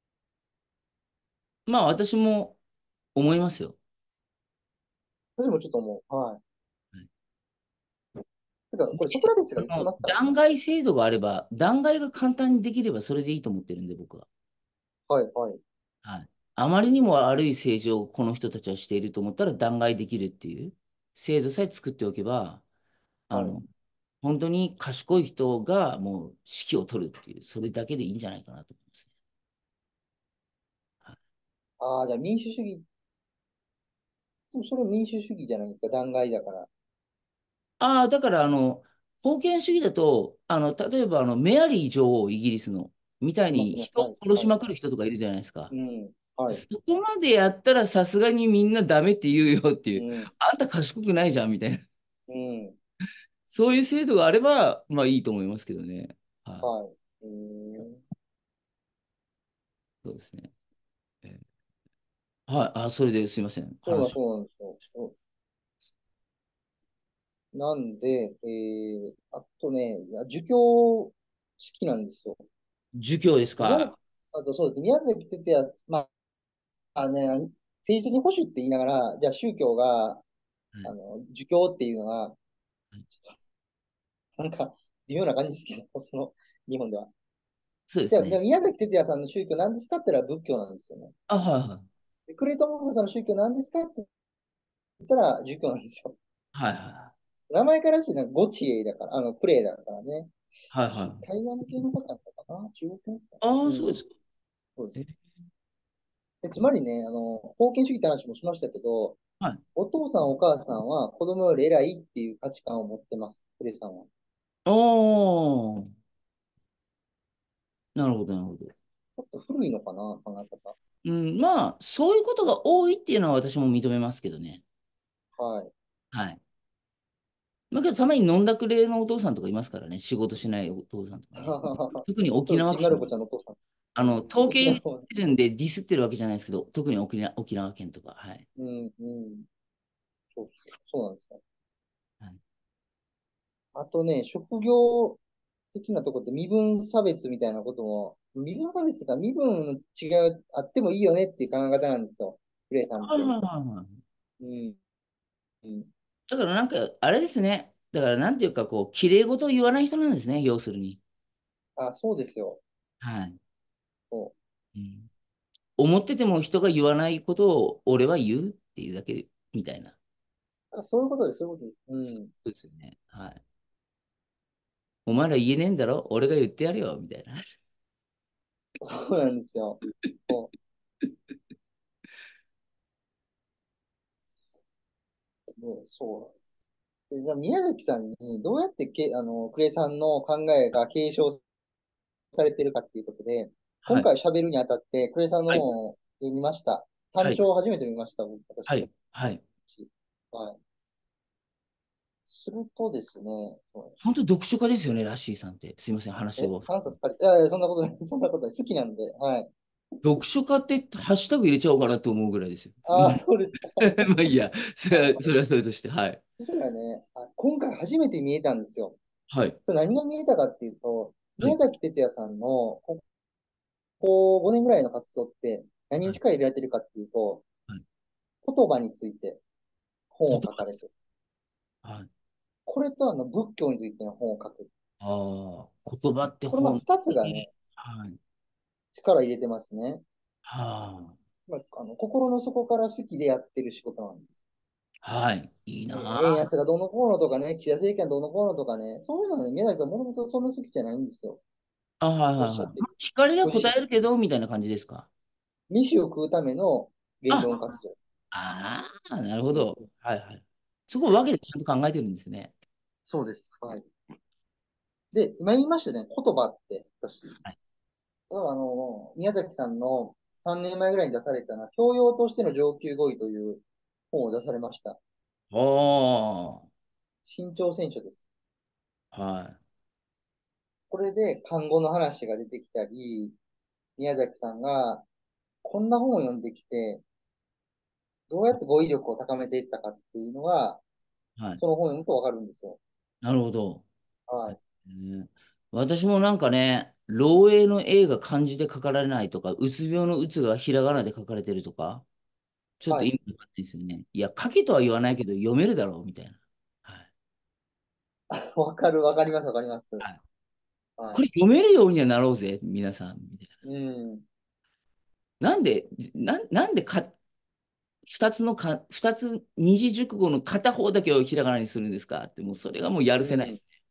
まあ、私も思いますよ。 私もちょっと思う。はい。 はい。 てか、これソクラテスが言ってあのますからね。 弾劾制度があれば、弾劾が簡単にできればそれでいいと思ってるんで、僕は。 はい、はい、 はい。あまりにも悪い政治をこの人たちはしていると思ったら弾劾できるっていう制度さえ作っておけば、あはい。 の、本当に賢い人がもう指揮を取るっていう、それだけでいいんじゃないかなと思いますね。はい。 ああ、じゃあ民主主義、でもそれ民主主義じゃないですか、弾劾だから。 ああ、だから、あの、封建主義だと、あの、例えば、あの、メアリー女王、イギリスの、みたいいますね。 に人をはい、はい。 殺しまくる人とかいるじゃないですか。 うん、はい。 そこまでやったらさすがにみんなダメって言うよっていう、 うん、 あんた賢くないじゃんみたいな、 うん、 そういう制度があれば、まあいいと思いますけどね。はい。 はい。うん。 そうですね。えーはい。あ、それですいません。 そうなん、 話。 そうなんですよ。そうなんで、えー、あとね、いや、儒教好きなんですよ。 儒教です宮崎、 か？ あとそうですね、宮崎哲也、まあ、あね、政治的保守って言いながら、じゃあ宗教が、 はい。 あの、儒教っていうのは、 はい。 ちょっとなんか微妙な感じですけど、その、日本では。じゃあ、じゃあそうですね。 宮崎哲也さんの宗教何ですかって言ったら仏教なんですよね。 あ、はいはい。 でクレイトモンスさんの宗教何ですかって言ったら儒教なんですよ。 はいはい。 名前からしてなんかゴチエだから、あの、クレイだからね。 はいはい。 台湾系の方だったかな中国系の方かああ、 なうん、 そうですか。 そうです。 え、 でつまりね、あの、封建主義って話もしましたけど、 はい。 お父さんお母さんは子供より偉いっていう価値観を持ってます、クレイさんは。ちおー、なるほど、なるほど。 ょっと古いのかな、考え方。 うん、まあ、そういうことが多いっていうのは私も認めますけどね。 はい。 はい。まあ、けどたまに飲んだくれのお父さんとかいますからね。仕事しないお父さんとかね。特に沖そう、ちびまる子縄県。 ちゃんのお父さん。 あの、統計言っ沖縄は、 てるんでディスってるわけじゃないですけど、特に沖縄、沖縄県とか。はい。 うん、うん。そう、そうなんですよ。 はい。 あとね、職業的なところって身分差別みたいなことも、身分差別とか身分の違いはあってもいいよねっていう考え方なんですよ。クレイさんって。 はいはいはいはい。 うん、うん。 だからなんか、あれですね。だからなんていうか、こう、綺麗事を言わない人なんですね。要するに。 あ、そうですよ。 はい。 そうん。思ってても人が言わないことを俺は言うっていうだけみたいな。 う。あ、そういうことです、そういうことです。うん。 そうですよね。はい。お前ら言えねえんだろ俺が言ってやるよみたいな。 そうなんですよ。そう。で、そうなんです。で、じゃあ宮崎さんにどうやってけ、あの、クレイさんの考えが継承されてるかっていうことで、今はい。 回喋るにあたって、クレイさんのはい。 本を読みました。 はい。 単調を初めて見ました、僕、私。 はい。はい。 はい。するとですね、 本当読書家ですよね、ラッシーさんって。すいません、話え、 を。 さんさつ借りて、いやいや、そんなことない、そんなことない。好きなんで、はい。 読書家ってハッシュタグ入れちゃおうかなと思うぐらいですよ。うああ、 ん。 そうですか。 まあいいや。それは、それはそれとして。はい。 そしたらね、あ、今回初めて見えたんですよ。 はい。 それ何が見えたかっていうと、 はい。 宮崎哲也さんのここごねんぐらいの活動って何はい。 に力入れられてるかっていうと、 はい。 言葉について本言を書かれてる。 葉です。はい。 これとあの仏教についての本を書く。 ああ、言葉ってこのまあ本二つが当に。 ね、 はい。 力入れてますね。 はまあ、あの心の底から好きでやってる仕事なんです。 あ。はい。いいね、 な円安あ。 がどうのこうのとかね、岸田政権どうのこうのとかね、そういうのはね、宮崎さんもともとそんな好きじゃないんですよ。 あ、はいはいはい。 おっしゃってる。 聞かれりゃ答ご自身。 えるけど、みたいな感じですか？ 飯を食うための言論あ、 活動。 ああ、なるほうん、 ど。はいはい。すごいわけでちゃんと考えてるんですね。 そうです。はい。で、今言いましたね、言葉って、私。 はい。 あの、宮崎さんのさんねんまえぐらいに出されたのは、教養としての上級語彙という本を出されました。 おー。 新潮選書です。 はこれで看護の話が出てきたり、宮崎さんがこんな本を読んできて、どうやって語彙力を高めていったかっていうのが、 い。はい。 その本を読むとわかるんですよ。 なるほど。 はい。 ね、私もなんかね、漏洩の映が漢字で書かれないとか、うつ病のうつがひらがなで書かれてるとか、ちょっとはい。 意味わかんないですよね。いや、書けとは言わないけど、読めるだろうみたいな。はい。 わかる、わかります、わかります。 はい、 はい。 これ読めるようにはなろうぜ、皆さん。みたいうん。 な。なんで、な、なんでか、二つのか、二つ、二字熟語の片方だけをひらがなにするんですかって、もうそれがもうやるうん。 せないですね。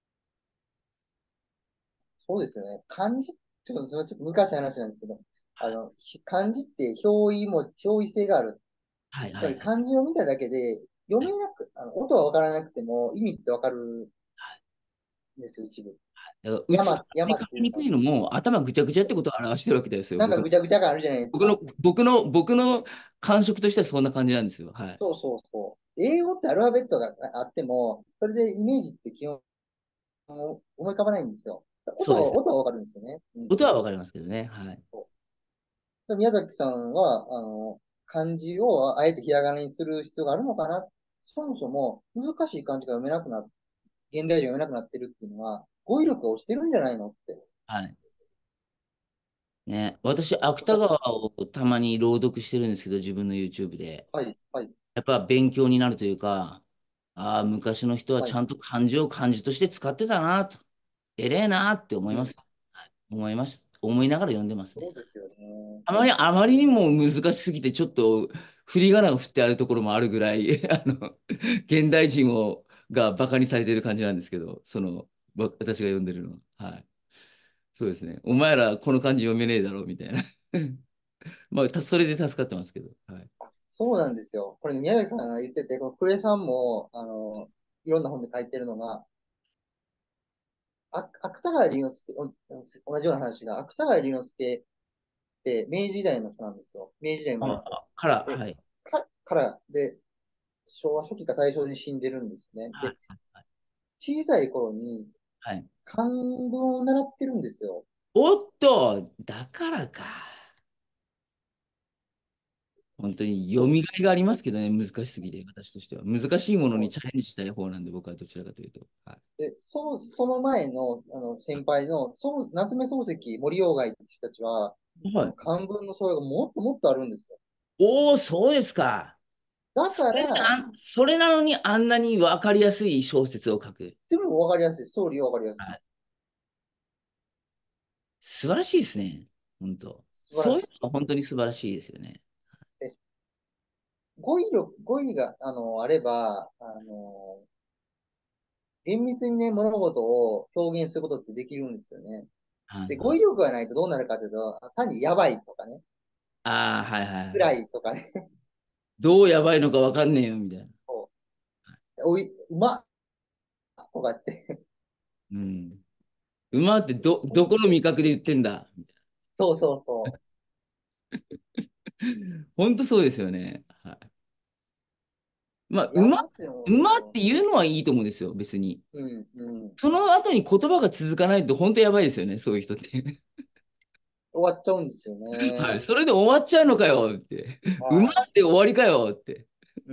そうですよね。漢字、ちょっと、それちょっと難しい話なんですけど、あの、ひ漢字って表意も、表意性がある。 はいつまりはいはい。 漢字を見ただけで、読めなく、あの、音はわからなくても、意味ってわかるんですよ、一部。 だから、うつが山、山書っていうのは、 きにくいのも、頭ぐちゃぐちゃってことを表してるわけですよ、僕の。 なんかぐちゃぐちゃがあるじゃないですか。 僕の、僕の、僕の感触としてはそんな感じなんですよ。はい。 そうそうそう。英語ってアルファベットがあっても、それでイメージって基本思い浮かばないんですよ。音は、 そうです。 音はわかるんですよね。うん。 音はわかりますけどね。はい。 そう宮崎さんは、あの、漢字をあえてひらがなにする必要があるのかな。そもそも難しい漢字が読めなくなっ、現代人が読めなくなってるっていうのは、語彙力が落ちてるんじゃないのって。 はい。ね、私、芥だから川をたまに朗読してるんですけど、自分の YouTube で。 はい、はい、 やっぱ勉強になるというか、ああ、昔の人ははい。 ちゃんと漢字を漢字として使ってたなと。偉えなって思うん。 います。はい、思います。思いながら読んでますね。 そうですよね。 あまり、あまりにも難しすぎて、ちょっと振り仮名が振ってあるところもあるぐらい、あの、現代人を、がバカにされている感じなんですけど、その、わ私が読んでるのは。はい。そうですね。お前らこの漢字読めねえだろ、みたいな。まあ、たそれで助かってますけど。はい。 そうなんですよ。これ、ね、宮崎さんが言ってて、このクレさんも、あの、いろんな本で書いてるのが、あ芥川龍之介、お同じような話が、芥川龍之介って明治時代の人なんですよ。明治時代生まれて。 あ、から、 で、 はい。 か、からで、昭和初期か大正に死んでるんですね。 はい。 で、小さい頃にはい。 漢文を習ってるんですよ。 おっと、だからか。本当に読そう。 みがいがありますけどね、難しすぎて、私としては。難しいものにそうチャレンジしたい方なんで、僕はどちらかというと。はい。 で、その、その前の、あの、先輩の、そう夏目漱石、森鴎外って人たちは、あの、 はい。 漢文の素養がもっともっとあるんですよ。 おお、そうですか。 だそれでから、 あん、それなのにあんなに分かりやすい小説を書く。 でもわかりやすい。ストーリーはわかりやすい。 はい。素晴らしいですね。本当。そういう素晴らしい。 のが本当に素晴らしいですよね。 で語彙力、語彙が、あの、あれば、あの、厳密にね、物事を表現することってできるんですよね。で、語彙はいはい。 力がないとどうなるかというと、単にやばいとかね、 ああ、はいはいはい。 辛いとかね、 どうやばいのか分かんねえよ、みたいな。 こうおい、うまっとかって、 うん。馬ってど、 そう、 どこの味覚で言ってんだみたいそうそうそな。本当そうですよね。はい。まあ、 う。や馬、 ばっていうのも、 馬って言うのはいいと思うんですよ、別に。 うん、うん。 その後に言葉が続かないと本当やばいですよね、そういう人って。 終わっちゃうんですよはい。 ね。 それで終わっちゃうのかよって。馬っはい。 て終わりかよって。 うん。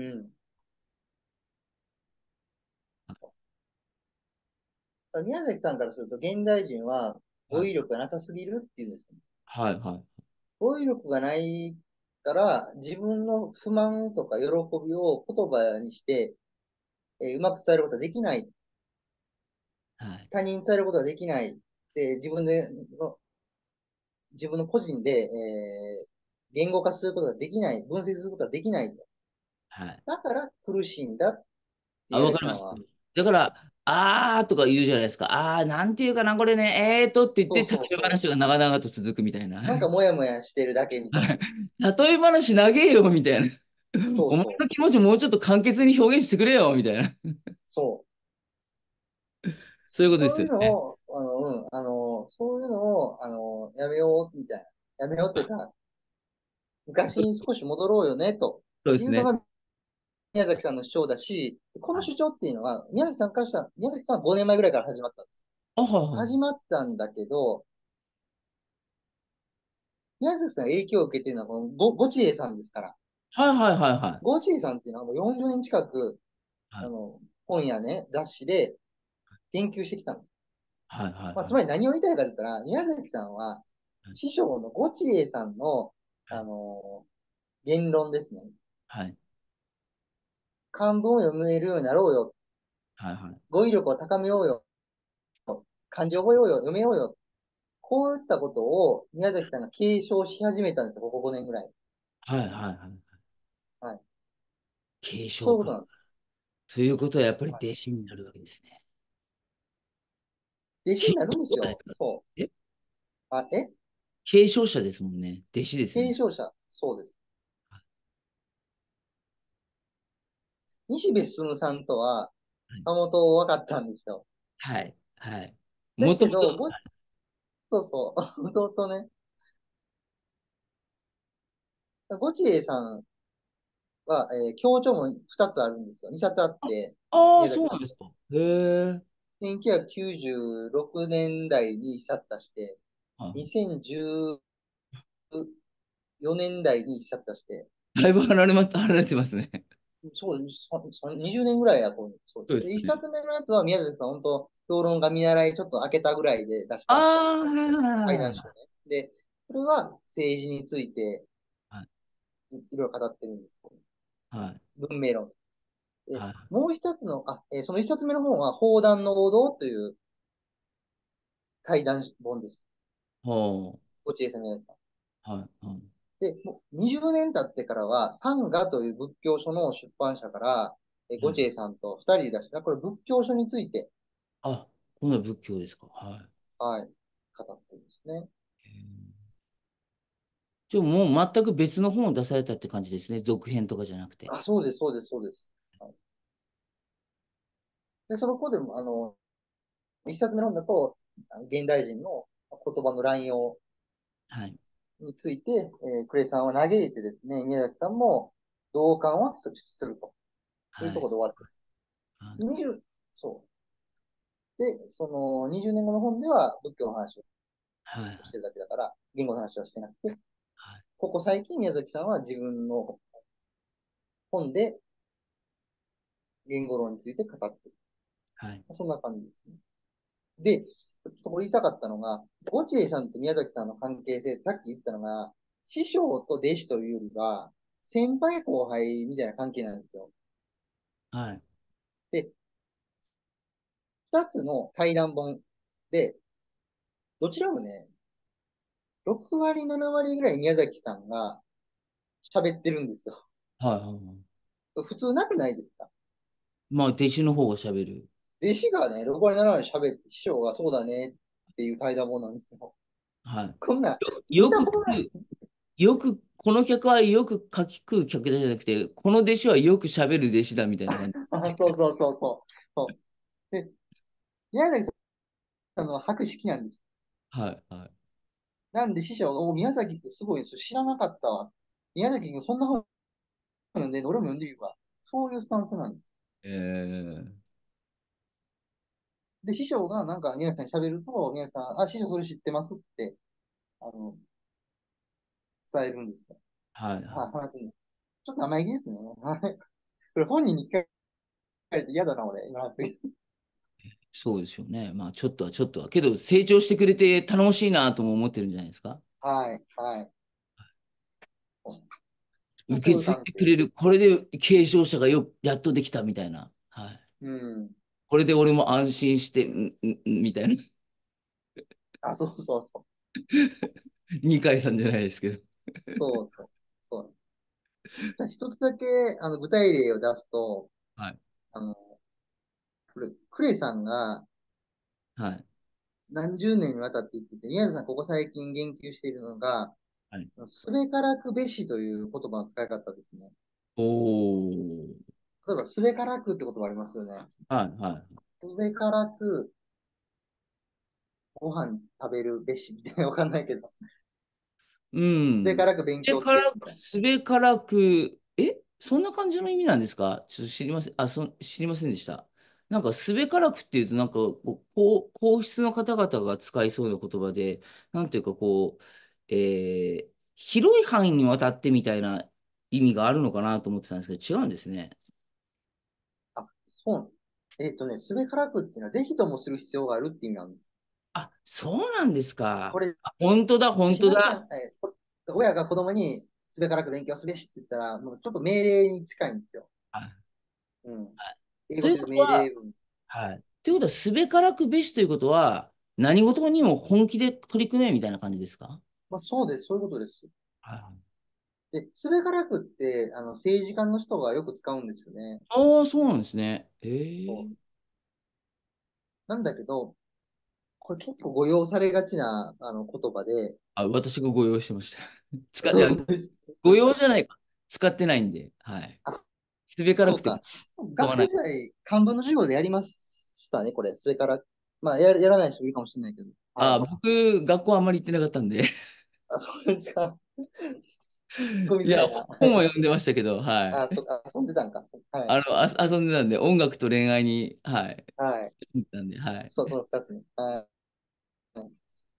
宮崎さんからすると、現代人は語はい。 彙力がなさすぎるっていうんですよ。 はいはい。 語彙力がないから、自分の不満とか喜びを言葉にして、えーうまく伝えることができない。 はい。 他人に伝えることができない。で、自分での、自分の個人で、えー言語化することができない。分析することができない。 はい。 だから苦しいんだってあ、 宮わかります。 崎さんは。 だから、あーとか言うじゃないですか。あー、なんていうかな、これね、えーとって言って、 そうそう例えそ話が長々と続くみたいな。 う。なんかもやもやしてるだけみたいな。 例え話長えよ、みたいな。お前そうそう。 の気持ちもうちょっと簡潔に表現してくれよ、みたいな。 そう。 そういうことでそういうすよね。 のを、あの、うん、あの、そういうのを、あの、やめよう、みたいな。やめようっていうか、昔に少し戻ろうよね、とそうですね。 いうのが宮崎さんの主張だし、このはい。 主張っていうのは、宮崎さんからしたら、宮崎さんはごねんまえぐらいから始まったんです。 あ、はい始まったんだけど、宮崎さんが影響を受けているのは、このゴ、ゴチエさんですから。 はい。はいはいはいはい。 ゴチエさんっていうのはもうよんじゅうねん近く、 はい。 あの、本やね、雑誌で言及してきたの。 はいはいまあ、つはい。 まり何を言いたいかと言ったら、宮崎さんは、師匠のゴチエさんの、あはい。 の言論ですね。 はい。 漢文を読めるようになろうよ。 はいはい。 語彙力を高めようよ。漢字を覚えようよ。読めようよ。こういったことを宮崎さんが継承し始めたんですよ、ここごねんぐらい。 はいはいはい。 はい。 継承か。 そういうことなんです。 ということはやっぱりはい、 弟子になるわけですね。継弟子になるんです承者よ。そう。 えあ、え継承者ですもんね。弟子ですよね。 継承者。そうです。西部進さんとは、 はい。 たもと分かったんですよ。 はい。はい。もともと、 だけど、ご、そうそう、弟ね、ゴチエさんは、えー強調もふたつあるんですよ。にさつあって、 ああ、 宮崎さん。 そうなんですか。へえ。 せんきゅうひゃくきゅうじゅうろくねんだいにいっさつ出して、 はい。 にせんじゅうよねんだいにいっさつ出して、 だいぶ離れま、離れてますね。 そう、そそにじゅうねんぐらいや、こうそうそうでで。1 すね。 冊目のやつは宮崎さん、本当評論家見習いちょっと開けたぐらいで出しあたあ、はいはいはいはい。 対談集ね。で、これは政治についてはい。 いいろいろ語ってるんです。 はい。 文明論。で、 はい。 もう一つの、あ、えーその一冊目の本は、砲弾の王道という対談本です。 ほう。 落合さん宮崎さん。 はい。はい。 で、もうにじゅうねん経ってからは、サンガという仏教書の出版社から、えーはい。 ゴチェさんと二人で出した、これ仏教書について、 あ、こんな仏教ですか。ははい、語ってるんですね。 い。へえ。じゃあもう全く別の本を出されたって感じですね。続編とかじゃなくて。 あ、そうです、そうです、そうです。はい、で、その子でも、あの、一冊目の本だと、あの現代人の言葉の乱用はい。 について、えー、クレイさんは嘆いてですね、宮崎さんも同感はすするというはい。 ところで終わってはい。 る。にじゅう、そう。で、そのにじゅうねんごの本では仏教の話をはい。 してるだけだから、言語の話はしてなくて、 はい。 ここ最近宮崎さんは自分の本で言語論について語っている。 はい。 そんな感じですね。で、そこ言いたかったのが、落合さんと宮崎さんの関係性、さっき言ったのが、師匠と弟子というよりは、先輩後輩みたいな関係なんですよ。 はい。 で、二つの対談本で、どちらもね、ろく割、なな割ぐらい宮崎さんが喋ってるんですよ。 はい。はい。 普通なくないですか？ まあ、弟子の方が喋る。 弟子がね、ろく割、なな割喋って、師匠がそうだねっていう対談本なんですよ。 はい。 こんなん聞いよく聞たことない。 く、よく、この客はよく書き食う客じゃなくて、この弟子はよく喋る弟子だみたいな感じ。 あ、そうそうそうそう。そう。で、宮崎さんの博識なんです。 はい。はい。 なんで師匠が、お、宮崎ってすごいですよ。知らなかったわ。宮崎がそんな本読んで、俺も読んでいるわ。そういうスタンスなんです。 えー、 で、師匠がなんか宮崎さんに喋ると、宮崎さん、あ、師匠それ知ってますって、あの、伝えるんですよ。 はい。はあ、 い。 話すんです。ちょっと生意気ですね。はい。これ本人に聞かれて嫌だな、俺。今の話。 そうですよね。まあ、ちょっとは、ちょっとは。けど、成長してくれて頼もしいなとも思ってるんじゃないですか。 はい、はい。そういう受け継い関係。 でくれる。これで継承者がよ、やっとできたみたいな。はい。 うん。 これで俺も安心して、んんんみたいな。 あ、そうそうそう。 二階さんじゃないですけど。 そうそう。そう。じゃあ一つだけ、あの、具体例を出すと、 はい。 あの、これ、クレイさんがはい。 何十年にわたって言ってて、宮崎さんここ最近言及しているのが、 はい。 すべからくべしという言葉の使い方ですね。 おー。 例えば、すべからくって言葉ありますよね。 はい。はい。 すべからくご飯食べるべしみたいな、わかんないけど、 うん。すすべからく勉べからく、 強すべしみたいな。 すべからく、えそんな感じの意味なんですか？ちょっと知りません、あ、そ、知りませんでした。なんか、すべからくっていうと、なんかこう、こう皇室の方々が使いそうな言葉で、なんていうかこう、えー広い範囲にわたってみたいな意味があるのかなと思ってたんですけど、違うんですね。 あ、そう。えっとね、すべからくっていうのは、ぜひともする必要があるっていう意味なんです。 あ、そうなんですか。 これ、 あ、本当だ、本当だ。 しません。えーこ親が子供にすべからく勉強すべしって言ったら、もうちょっと命令に近いんですよ。 はいうん。 はいという英語でいうことは、 命令文。 はい。ということは、すべからくべしということは、何事にも本気で取り組めみたいな感じですか？ まあ、そうです。そういうことです。 はいはい。 で、すべからくって、あの、政治家の人がよく使うんですよね。 ああ、そうなんですね。えそう。 え。 なんだけど、これ結構誤用されがちな、あの、言葉で、 あ、私がご用意してました。使っ、いや、 そうです。 ご用じゃないか。使ってないんで、はい。 あ、 すべからくてそうか。学使わない。 生時代、漢文の授業でやりましたね、これ。それから、まあ、や、やらない人いるかもしれないけど。はあ、 い。 僕、学校あんまり行ってなかったんで。 あ、そうですか。ツッコミいや、 づらいな。はい。 本は読んでましたけど、はい。 あ、そっか、遊んでたんか。はい。 あの、あ、遊んでたんで、音楽と恋愛に、はい。 はい。 行ってたんで、はい。 そう、その二つね。はい。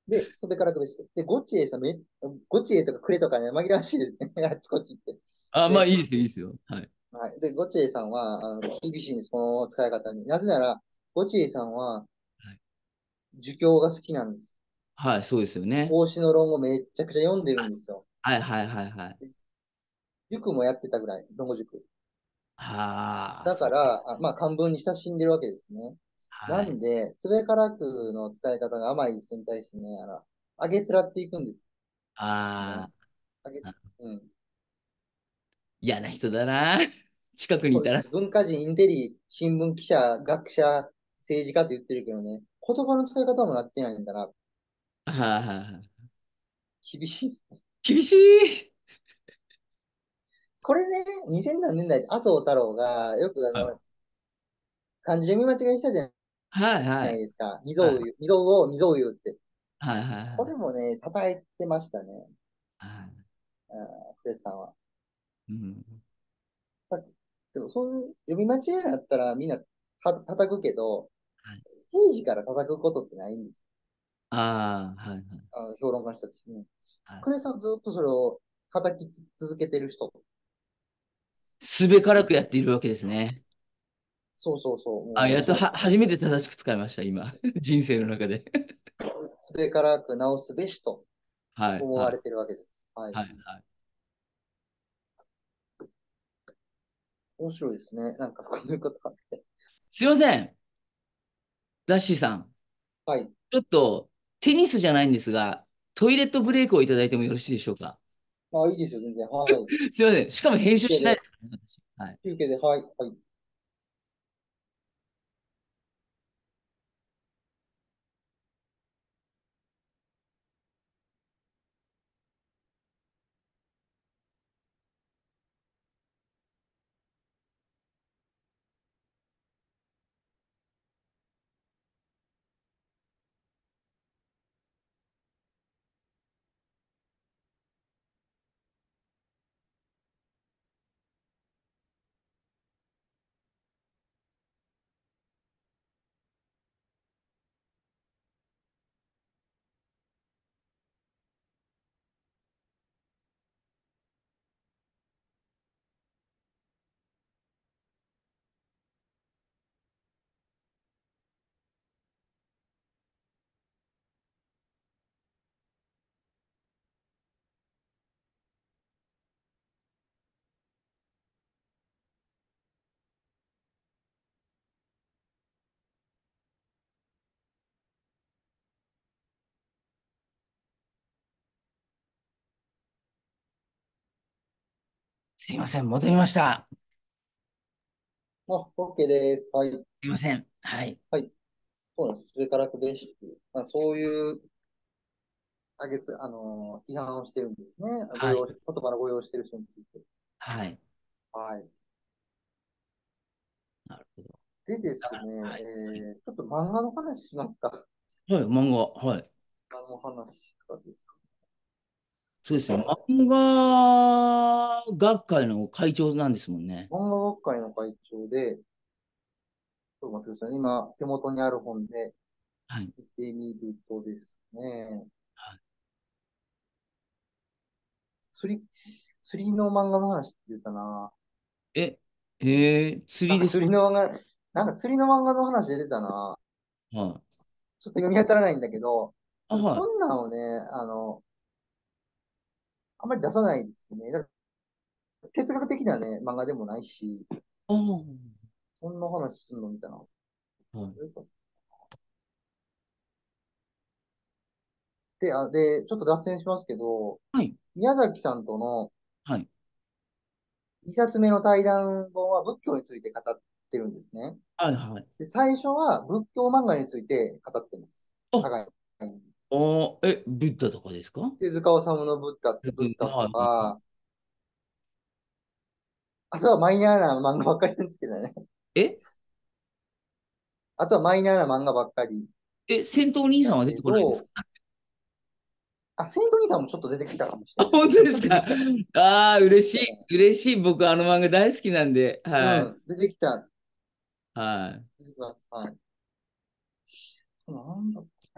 で、それからくるして。で、ゴチエさん、め、ゴチエとかクレとかね、紛らわしいですね。あっちこっち行って。 あ、まあで、 いいですよ、いいですよ。はい。 はい。で、ゴチエさんは、あの、厳しいんです、この使い方に。なぜなら、ゴチエさんは、 はい、 儒教が好きなんです。 はい、そうですよね。 孔子の論語めっちゃくちゃ読んでるんですよ。 はい、はい、はい、はい。 で塾もやってたぐらい、論語塾。 はあ、 だそう。 から、あまあ、漢文に親しんでるわけですね。なはい。 んで、つべからくの使い方が甘い人に対してね、あの、あげつらっていくんですね。 ああげ、 あ、 うん。 嫌な人だな。近くにいたら。 そうです。文化人、インテリ、新聞記者、学者、政治家って言ってるけどね、言葉の使い方もなってないんだな。 はい、はい、はい。 厳しいですね。 厳しい。 これね、にせん何年代、麻生太郎がよくあはい、 の、漢字読み間違いしたじゃはい、はい。 ないですか。未はい、 曾有、未曾有を未曾有って。 はい、はい。 これもね、叩いてましたね。 はい。 あークレスさんは。 うん。 たでも、そういう読み間違いだったらみんなた叩くけど、 はい。 平時から叩くことってないんです。 ああ、はい、はい。 あの評論家の人たちに。 はい。 クレスさんはずっとそれを叩き続けてる人。 すべからくやっているわけですね。 そうそうそう、 あ、 もうやっとは、 そうですね。 初めて正しく使いました、今。人生の中で。 それからく直すべしとはい、はい、 思われてるわけです。はい。 はい、はい。 面白いですね。なんかそういうことがあって。 すいません、ダッシーさん。 はい。 ちょっと、テニスじゃないんですが、トイレットブレイクをいただいてもよろしいでしょうか？ あ、いいですよ、全然。はい。 すいません。しかも編集休憩で、 しないですからね、私。はい。 休憩で、はい。はい。 すいません。戻りました。 あ、OK です。はい。 すいません。はい。 はい。そうなんです。それからくべしっていう、まあ、そういうあげつ、あのー批判をしてるんですね。誤はい。 用、言葉の誤用してる人について。 はい。 はい。 なるほど。 でですね、 だから、はい。はい。 えー、ちょっと漫画の話しますか。 はい、漫画。はい。 あの話かですか？ そうですね。漫画学会の会長なんですもんね。 漫画学会の会長で、ちょっと待ってくださいね。今、手元にある本ではい。 見てみるとですね、 はい。 釣り、釣りの漫画の話って言ったな。 え、えー、釣なんかりですか？ 釣りの漫画、なんか釣りの漫画の話出てたな。 はい。 ちょっと読み当たらないんだけど、 あ、はい。 そんなんをね、あの、あんまり出さないですよね。だから哲学的なね、漫画でもないし、 ああ、 そんな話すんのみたいな。 はい。 で、あ、で、ちょっと脱線しますけど、 はい。 宮崎さんとのはい。 にさつめの対談本は仏教について語ってるんですね。 はい。はい。 で、最初は仏教漫画について語ってます。 あ、 互いに。 あー、え、ブッダとかですか？ 手塚治虫のブッダ、 自分、 ブッダとはい。はい。 か、あとはマイナーな漫画ばっかりなんですけどね。 え、 あとはマイナーな漫画ばっかりえ、戦闘兄さんだは出けど、 てこないんですか？ あ、セイント兄さんもちょっと出てきたかもしあ、 れない。 本当ですか？ ちょっと出てきた。 ああー、嬉しい。 出てきたね。 嬉しい。僕、あの漫画大好きなんで。はい。 うん、出てきた。 はい。 出てきます。はい。なんだ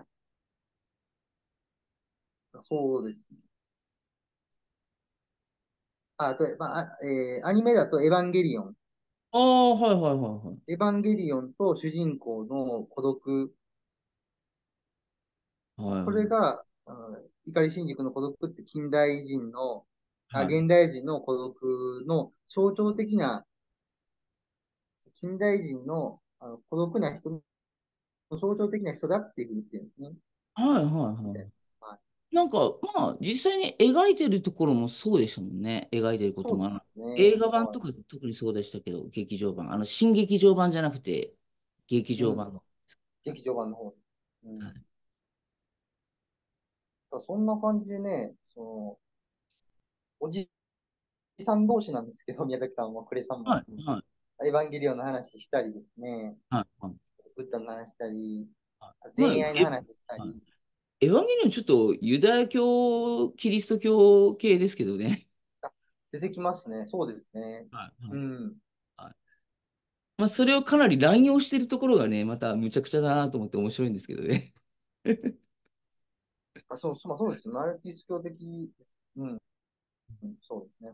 そうですね。あ、あと、まあ、あえーアニメだとエヴァンゲリオン。 ああ、はいはいはいはい。 エヴァンゲリオンと主人公の孤独。これはいが、あ碇シンジ君の孤独って近代人の、あ、 はい。 現代人の孤独の象徴的な、近代人の、あの孤独な人の象徴的な人だっていうふうに言ってるんですね。 はいはいみたいはい。 な。はい。 なんか、まあ、実際に描いてるところもそうでしたもんね。描いてることそうでが。 すね。 映画版はい。 とか特にそうでしたけど、劇場版。あの、新劇場版じゃなくて、劇うん。 場版の。 劇場版の方で。うん。 はい。 だそんな感じでね、その、おじさん同士なんですけど、宮崎さんもクレさんも、 はい。はい。 エヴァンゲリオンの話したりですね、 はい。はい。 ブッダの話したり、 まあ、 恋愛のえ、 話したはい、 り、 エヴァンゲリオンちょっとユダヤ教、キリスト教系ですけどね。 あ、出てきますね。そうですね。 はい。はい。 うん。 はい。まあ、それをかなり乱用してるところがね、またむちゃくちゃだなと思って面白いんですけどね。 あ、そう、そう、まあ、そうですね。マルキス教的です。うん。うん、そうですね。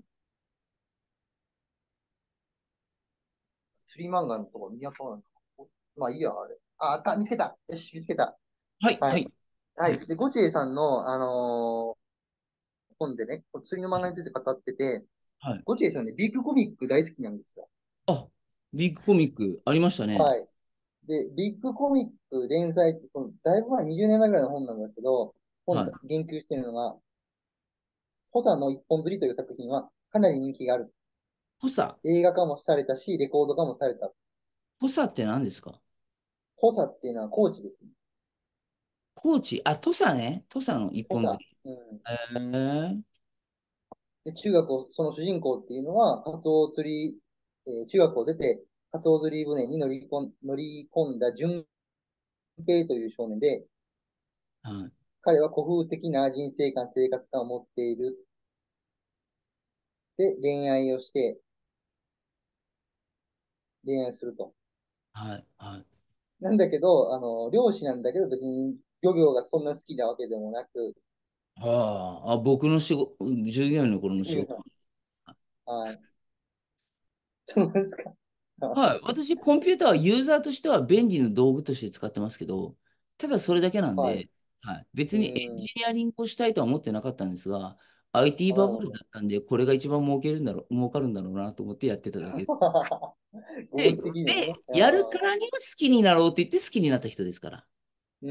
釣り漫画のところ見当たらないな。まあいいや、あれ。あ、あった、見つけた。よし、見つけた。 はい、 はい。 はい、はい、 はい。で、ゴチエさんの、あのー本でね、こう釣りの漫画について語ってて、 はい。 ゴチエさんね、ビッグコミック大好きなんですよ。 あ、ビッグコミックありましたね。 はい。で、ビッグコミック連載って、このだいぶ前、にじゅうねんまえぐらいの本なんだけど、本だ、 はい。 言及してるのが、補佐の一本釣りという作品はかなり人気がある。 補佐。 映画化もされたし、レコード化もされた。 補佐って何ですか？ 補佐っていうのはコーチですね。 高知。あ、土佐ね。土佐の一補佐。 本釣り。 うん。 へえ。 で、中学を、その主人公っていうのは、カツオ釣り、えー中学を出て、カツオ釣り船に乗り込ん乗り込んだ順平という少年で、 はい。 彼は古風的な人生観、生活観を持っている。で、恋愛をして、恋愛すると。 はい。はい。 なんだけど、あの、漁師なんだけど、別に漁業がそんな好きなわけでもなく、 はあ、あ、僕の仕事、従業員の頃の仕事。 はい。そうなんですか。 はい。私、コンピューターはユーザーとしては便利な道具として使ってますけど、ただそれだけなんはい。 で、はい。別うにエンん。 ジニアリングをしたいとは思ってなかったんですが、アイティー バブルだったんで、これが一番儲けるんだろう、儲かるんだろうなと思ってやってただけ合で、 理的にはね。 で、やるあからには好きになろうって言って好きになった人ですから。 うん。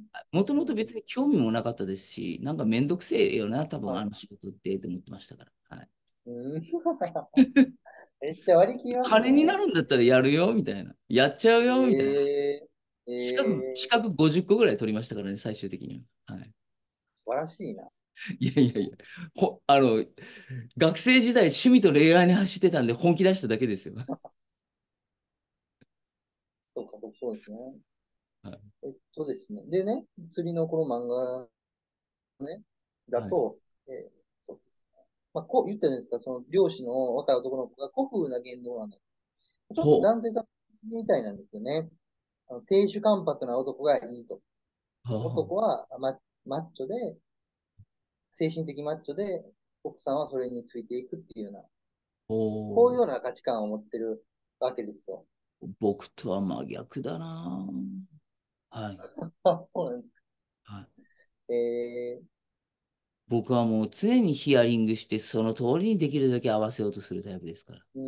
もともとうん。 別に興味もなかったですし、なんかめんどくせえよな、多分はい。 あの仕事ってと思ってましたから。はい。 うん。めっちゃ割り切ります金になね。 るんだったらやるよ、みたいな。やっちゃうよ、みたいな。 ええ資格、資ええ、 格ごじゅっこぐらい取りましたからね、最終的には。はい。 素晴らしいな。 いやいやいや、ほ、あの、学生時代趣味と恋愛に走ってたんで本気出しただけですよ。 そうか、そうそうですね。 はい。 えっとですね。でね、釣りのこの漫画ね、だはい。 と、えーそうですね。まあ、こう言ってるんですか、その漁師の若い男の子が古風な言動なんだ。ちょっとほ男性がみたいなんですよね。あの亭主関白な男がいいと。 う。は男はマ、マッチョで、精神的マッチョで、奥さんはそれについていくっていうような、 あ。おー。 こういうような価値観を持ってるわけですよ。 僕とは真逆だな。はい。 あ、そうなんではい。 す。えー、 僕はもう常にヒアリングして、その通りにできるだけ合わせようとするタイプですから。 うん。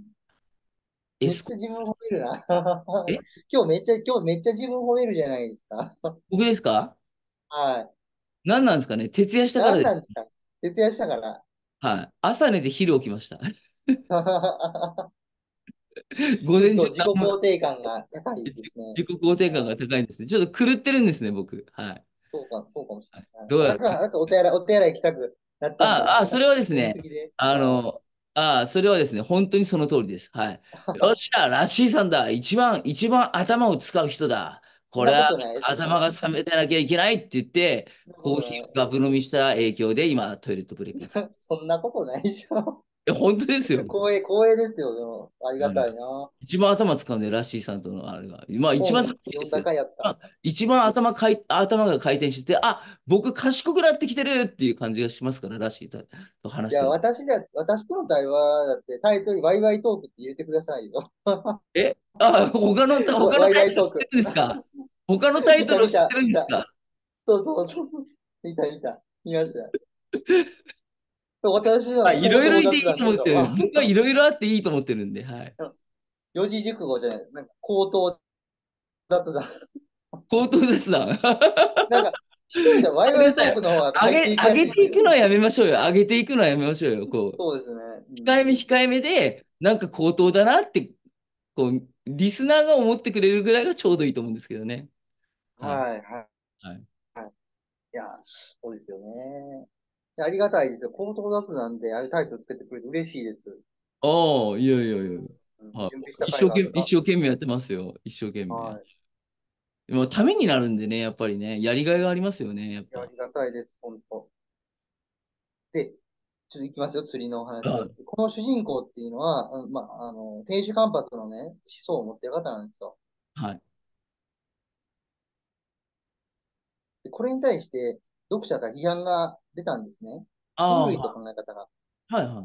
エスコ、 めっちゃ自分褒めるな。 え今日めっちゃ、今日めっちゃ自分褒めるじゃないですか。 僕ですか？ はい。 何なんですかね、徹夜したから何です。 なんですか？徹夜したから。 はい。朝寝て昼起きました。午前中ちょっと自己何も、 肯定感が高いですね。 自己肯定感がはい。 高いんですね。ちょっと狂ってるんですね、僕。はい。 そうか、そうかもしはい、 れない。はい、 どうやら。 なんか、なんかお手洗い、お手洗い行きたくなったんじゃないああ、 ですか。 それはです飲みね、 すぎで。 あはい。 の、ああ、それはですね、本当にその通りです。はい。よっしゃ、ラッシーさんだ。一番、一番頭を使う人だ。 そんなこれはことない。そんな、 頭が冷めてなきゃいけないって言って、 そんなこコーとない。 ヒーをガブ飲みした影響で、今、トイレットブレーク。いそんなことないでしょ。 や、本当ですよ。 光栄、光栄ですよ。でも、ありがはい、 たいな。 一番頭使うんで、ラッシーさんとのあれが。まあ、一番高本読んいですよ。 だかやった。 まあ一番頭かい、頭が回転してて、あ、僕賢くなってきてるっていう感じがしますから、ラッシーとといや、 話してる。 私だ、私との対話だってタイトルにワイワイトークって入れてくださいよ。 え、あ、他の、 ワ他のワイタイトル知ってワイトーク。 るんですか？他のタイ見た見たトルを知ってるん見た。 ですか？ そうそうそう。見た見た。見ました。私あ、 のいろいろ口頭いていい雑談でしょ。 と思ってる。僕はいろいろあっていいと思ってるんで、はい。 四字熟語じゃない。なんか口頭雑談。 口頭雑談。 なんか、視聴者ワイワイトークの方が上げ、 入っていき上やすいですよ。 げていくのはやめましょうよ。上げていくのはやめましょうよ。こう、 そうですね。うん。 控えめ控えめで、なんか口頭だなって、こう、リスナーが思ってくれるぐらいがちょうどいいと思うんですけどね。はい。 はい、はい、 はい。 はい。いや、そうですよね。いやありがたいですよ。口頭雑談でああいうタイトルつけてくれて嬉しいです。 ああ、いやいやいや。 うん、 はい。 準備した一生懸命、 甲斐があった。 一生懸命やってますよ。一生懸命。 はい。 まあ、ためになるんでね、やっぱりね、やりがいがありますよね、やっいや、あぱ。 りがたいです、本当。で、ちょっと行きますよ、釣りのお話。 はい。 この主人公っていうのは、うん、まあ、あの、亭主関白のね、思想を持ってる方なんですよ。 はい。 で、これに対して読者から批判が出たんですね。古いとああ、 考え方が。 はいはいはい。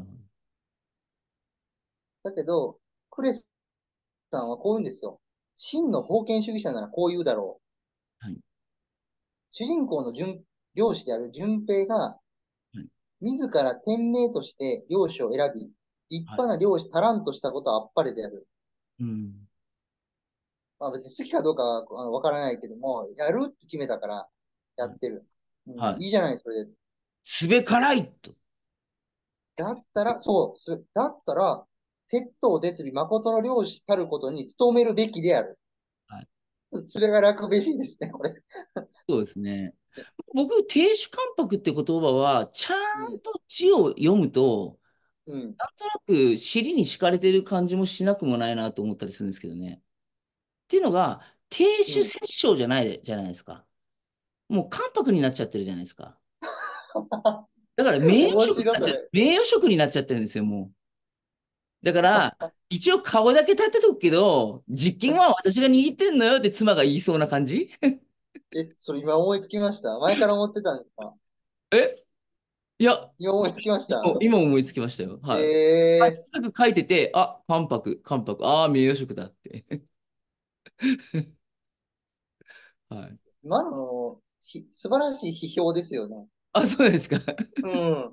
だけど、クレスさんはこう言うんですよ。真の封建主義者ならこう言うだろう。 はい。 主人公の純漁師である順平が、 はい。 自ら天命として漁師を選び、立はい。 派な漁師足らんとしたことはあっぱれである。 うん。 まあ別に好きかどうかはあのわからないけども、やるって決めたからやはい。 ってる。うん、 はい。 いいじゃない、それで。 すべからいと。 だったら、そう、すだったら、鉄頭鉄尾誠の漁師たることに努めるべきである。 はい。 それが楽べしですね、これ。 そうですね。僕、亭主関白って言葉は、ちゃうん、 んと字を読むと、 うん、 なんとなく尻に敷かれてる感じもしなくもないなと思ったりするんですけどね。っていうのが、亭うん。 主摂政じゃないじゃないですか。もう関白になっちゃってるじゃないですか。だから名誉面職になっちゃ、 白い、それ。 名誉職になっちゃってるんですよ、もう。だから、一応顔だけ立てとくけど、実権は私が握ってんのよって妻が言いそうな感じ。 え、それ今思いつきました。前から思ってたんですか？ え、いや、 今思いつきました。 今今思いつきましたよ。はい。あ、 えちょっと書いてて、あ、関白、関白、ああ、名誉職だって。はい。 ー、今のひ素晴らしい批評ですよね。 あ、そうですか。 うん。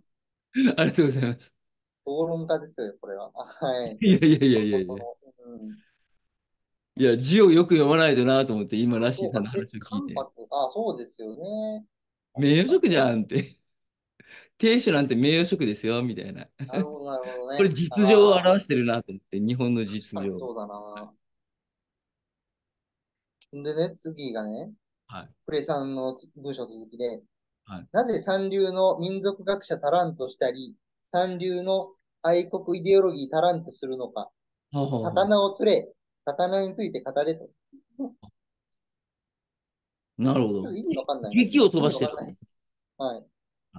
ありがとうございます。 討論家ですよ、これは。はい。 いやいやいやいやいや。 誠の。うん。 いや、字をよく読まないとなと思って、今、 あ、そうか。 ラッシーさんのえ、 話を聞いて。 関白。あ、そうですよね。確かに。 名誉職じゃんって。亭主なんて名誉職ですよ、みたいな。 なるほど、なるほどこれね。 実情をああ、 表してるなと思って、日本の実情。 確かにそうだな。でね、次がね、 はい。 プレさんの文章続きで、 はい。 なぜ三流の民族学者足らんとしたり、三流の愛国イデオロギー足らんとするのか。 ほうほうほう。 刀を釣れ。刀について語れと。 なるほど。 ちょっと意味わかんないな。 劇を飛意ばしてる。 味わかんない。はい。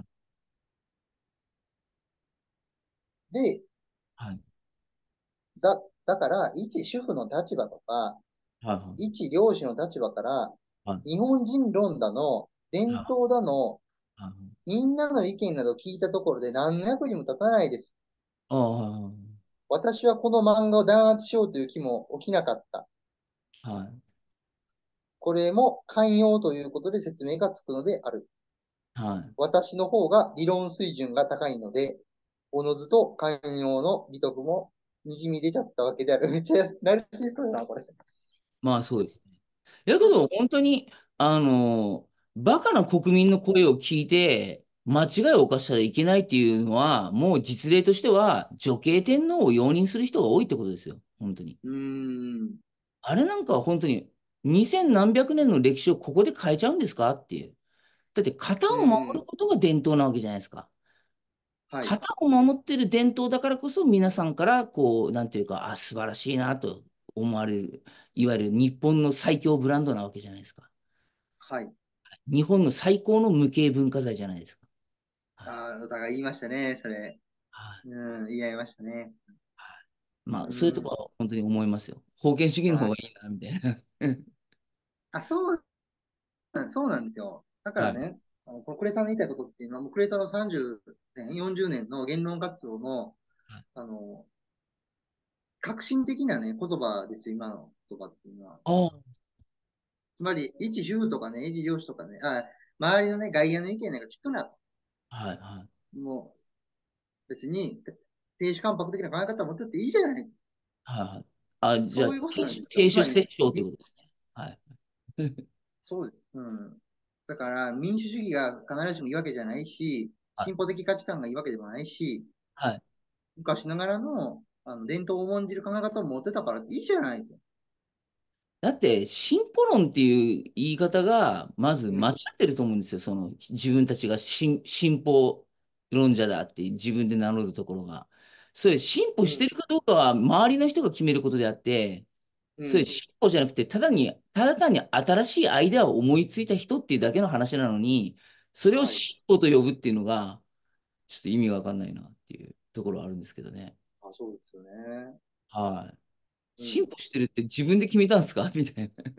で、 はい。 だ、だから、一主婦の立場とか、 はいはい。 一漁師の立場から、 はい。 日本人論だの、伝は統だの、 い。はい。 みんなの意見など聞いたところで何の役にも立たないです。 ああ、はい。 私はこの漫画を弾圧しようという気も起きなかった。 はい。 これも寛容ということで説明がつくのである。 はい。 私の方が理論水準が高いので、おのずと寛容の美徳もにじみ出ちゃったわけである。めっちゃナルシストだな、これ。 まあそうですね。だけど、本当に、あの、バカな国民の声を聞いて、間違いを犯したらいけないっていうのは、もう実例としては、女系天皇を容認する人が多いってことですよ。本当に。 うーん。 あれなんかは本当に、にせん何百年の歴史をここで変えちゃうんですかっていう。だって、型うを守るん。 ことが伝統なわけじゃないですか。 はい。 型を守ってる伝統だからこそ、皆さんから、こう、なんていうか、あ、素晴らしいなと思われる、いわゆる日本の最強ブランドなわけじゃないですか。 はい。 日本の最高の無形文化財じゃないですか。はい。 ああ、お互い言いましたね、それ。 はい。 うん、言い合いましたね。 まあ、そういうとこうん。 ろは本当に思いますよ。封建主義の方はい。 がいいな、みたいな。 あ、そうなん、そうなんですよ。だかはい。 らね、あの、このクレさんの言いたいことっていうのは、もうクレさんのさんじゅうねん、よんじゅうねんの言論活動の、あの、革新的なね、言葉ですよ、今の言葉っていうのは。 ああ、 つまり、一主婦とかね、一漁師とかね、あ、周りのね、外野の意見なんか聞くなと。 はい、はい。 もう、別に、亭主関白的な考え方を持ってっていいじゃない。 はい、はい。あ、じゃあ、 そういうこと亭主、 なんですよ。 亭主つまり、 摂政というみことですね。はい。 そうです。うん。だから、民主主義が必ずしもいいわけじゃないし、 はい。 進歩的価値観がいいわけでもないし、 はい。 昔ながらの、あの伝統を重んじる考え方を持ってたからいいじゃないと。 だって、進歩論っていう言い方が、まず間違うん。 ってると思うんですよ。その、自分たちが進、進歩論者だって自分で名乗るところが。それ、進歩してうん。 るかどうかは、周りの人が決めることであって、それ、 うん。 進歩じゃなくて、ただに、ただ単に新しいアイデアを思いついた人っていうだけの話なのに、それをはい。 進歩と呼ぶっていうのが、ちょっと意味がわかんないなっていうところはあるんですけどね。 あ、そうですよね。 はい。 うん。 進歩してるって自分で決めたんですかみたいな。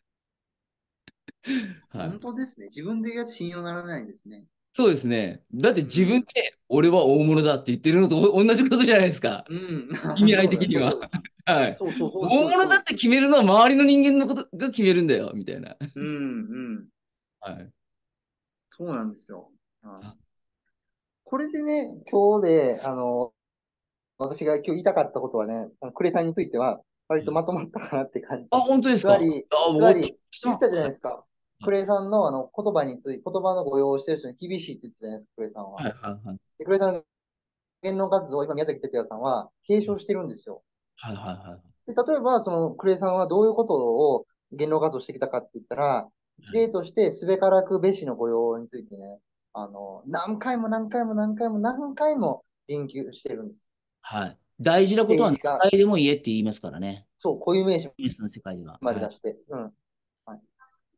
はい。 本当ですね。自分で言うやつ信用ならないんですね。 そうですね。だって自分うん。 で俺は大物だって言ってるのと同じことじゃないですか。 うん。 意味合いそうだ、 的には。 そう、 はい。 そうそう、そうです、そうです、 大物だってそうです。 決めるのは周りの人間のことが決めるんだよ、みたいな。 うん、うん。 はい。 そうなんですよ。あ、 あ、 これでね、今日で、あの、私が今日言いたかったことはね、クレさんについては、割とまとまったかなって感あじ。 本当ですか。 つまり、 あ、もうたくつまり、 さん。 言ったじゃなはい。 いですか。クレさんのあの言葉について、言葉の誤用をしてる人に厳しいって言ってたじゃないですか、クレさんは。 はい、はい、はい。 で、クレさんの言論活動を今、宮崎哲也さんは継承してるんですよ。 はい、はい、はい。 で、例えば、そのクレさんはどういうことを言論活動してきたかって言ったら、一例として、すべからくべしの御用についてね、あの、何回も何回も何回も何回も言及してるんです。 はい。大事なことは政治家、 何回でも言えって言いますからね。 そう、固有名詞ニュースの世界では。はい。 まで出して。うん。はい。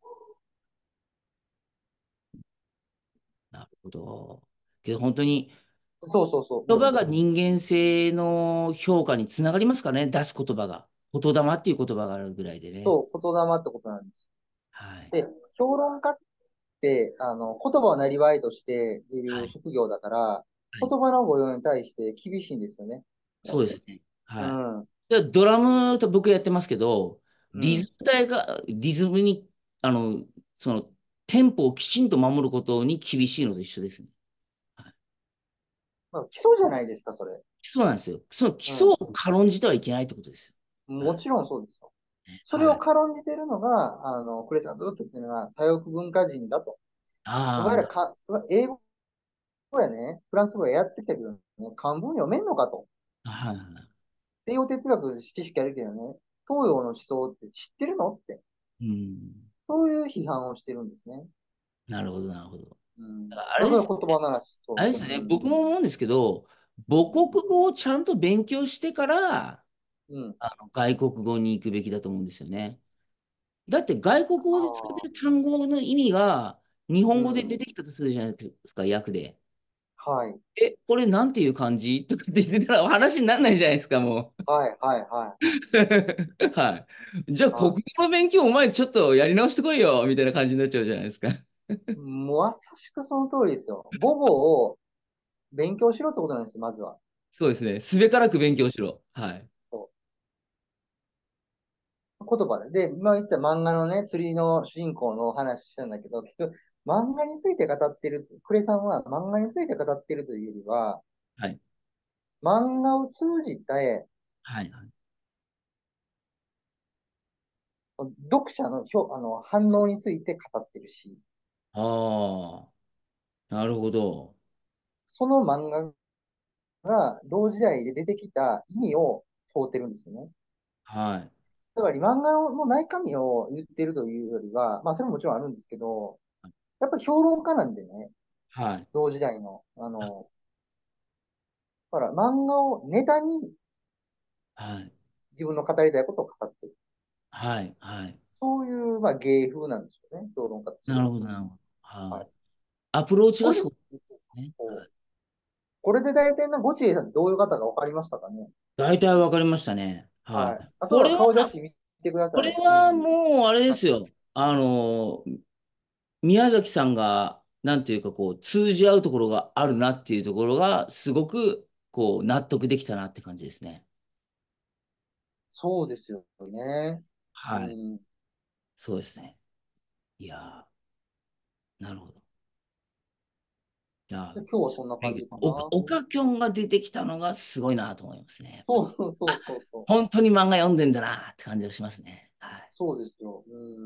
なるほど。けど本当にそうそうそう。うん。 言葉が人間性の評価につながりますかね、出す言葉が。言霊っていう言葉があるぐらいでね。 そう、言霊ってことなんです。 はい。 で、評論家って、あの、言葉を生りとしていはい。 る職業だから、 はい。 言葉の誤用に対して厳しいんですよね。やっぱり。 そうですね。 うはい。 ん。 でドラムと僕やってますけど、リズうん。 ム体が、リズムに、あの、その、テンポをきちんと守ることに厳しいのと一緒ですね。はい。 まあ、基礎じゃないですか、それ。 そうなんですよ。その基礎をうん。 軽んじてはいけないってことですよ。はい。 もちろんそうですよ。それをはい。 軽んじてるのが、あの、クレさんずっと言ってるのが、左翼文化人だと。お前らあか、英語やね、フランス語やってきたけどね、漢文読めんのかと。 あ、はい。 西洋哲学知識あるけどね、東洋の思想って知ってるのって、 うん。 そういう批判をしてるんですね。 なるほど、なるほど。 うん。 だからあまあ、それはれです。 言葉の話、そう。 あれですね、 うん。 僕も思うんですけど、母国語をちゃんと勉強してから、 うん。 あの外国語に行くべきだと思うんですよね。 だって外国語で使ってああ、 る単語の意味が日本語で出うん。 てきたとするじゃないですか、訳で。 はい。 え、これなんていう漢字とかって言ってたら話にならないじゃないですか、もう。 はい、はい、はい。 はい。じゃあ、国は語の勉強お前ちょっとやり直してこいよ、みたいな感じになっちゃうじゃないですか。 い。もうまさしくその通りですよ。母語を勉強しろってことなんですよ、まずは。 そうですね。すべからく勉強しろ。はい。 そう言葉で。で、今言った漫画のね、釣りの主人公のお話したんだけど、結局、漫画について語ってる、クレさんは漫画について語ってるというよりは、 はい。 漫画を通じて、 はい。はい。 読者の表、あの反応について語ってるし、 ああ、なるほど。 その漫画が同時代で出てきた意味を問うてるんですよね。 はい。 つまり漫画の内身を言ってるというよりは、まあそれももちろんあるんですけど、やっぱり評論家なんでね、 はい。 同時代の。あの、ほら、漫画をネタにはい。 自分の語りたいことを語ってる。 はい。はい。 そういう、まあ、芸風なんでしょうね、評論家としては。 なるほど、 うん。 なるほど。はい。 はい。 アプローチこれで、 がそうですね。はい。 これで大体な、ゴチエさんってどういう方が分かりましたかね？ 大体わかりましたね。ははい。 い。 あとこれは、 は顔写真見てくだこさい。うれはん。 もう、あれではい。 すよ。あの、宮崎さんが、なんていうか、こう、通じ合うところがあるなっていうところが、すごく、こう、納得できたなって感じですね。 そうですよね。うはい。 ん。 そうですね。いやー、なるほど。いやで、 ー、 今日はそんな感じかおか、 な。 おかきょんが出てきたのがすごいなと思いますね。やっぱり。 そうそうそうそうそう。 本当に漫画読んでんだなって感じがしますね。はい。 そうですよ。うん。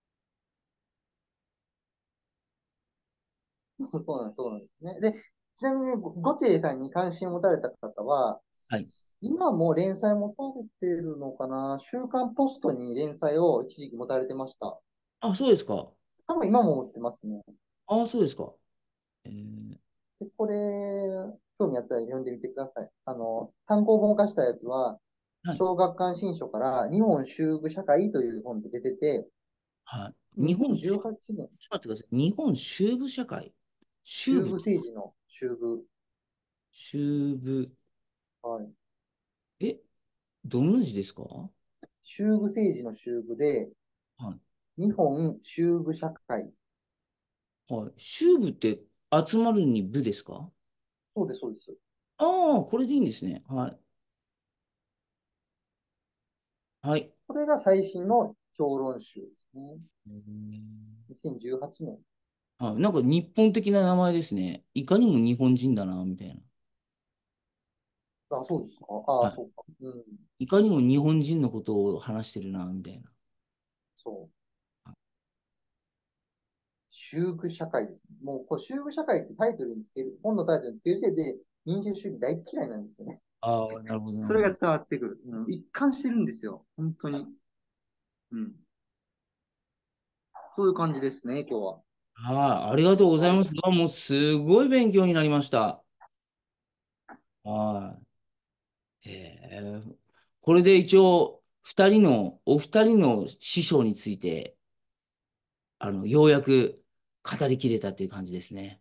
そうなんです、そうなんですね。で、ちなみに、ゴゴチェさんに関心を持たれた方は、 はい。 今も連載持たれてるのかな？週刊ポストに連載を一時期持たれてました。 あ、そうですか。 多分今も持ってますね。 あ、そうですか。えー、 で、これ、興味あったら読んでみてください。あの、単行本化したやつは、 はい。 小学館新書から日本修部社会という本で出てて、 はい。日本、ちょっにせんじゅうはちねん、 と待ってください。日本修部社会。修部、 修部政治の修部。 修部、 はい。 え、どんな字ですか？は修部政治の修部で、 い。 日本修部社会。 はい。修部って集まるに部ですか？ そうです、そうです。 ああ、これでいいんですね。はい。はい。 これが最新の評論集ですね。 うーん。 にせんじゅうはちねん。 はい。なんか日本的な名前ですね。いかにも日本人だな、みたいな。 あ、そうですか。ああ、 はい。 そうか。うん。 いかにも日本人のことを話してるな、みたいな。 そう。修具社会ですね。もう、こう修具社会ってタイトルにつける、本のタイトルにつける時点で民主主義大嫌いなんですよね。 ああ、なるほど、なるほど。 それが伝わってくる。うん、一貫してるんですよ。本当に。うん。そういう感じですね、今日は。 はい。ありがとうござはい。 います。どうもすごい勉強になりました。はい。へえ。これで一応、二人の、お二人の師匠について、あの、ようやく語りきれたっていう感じですね。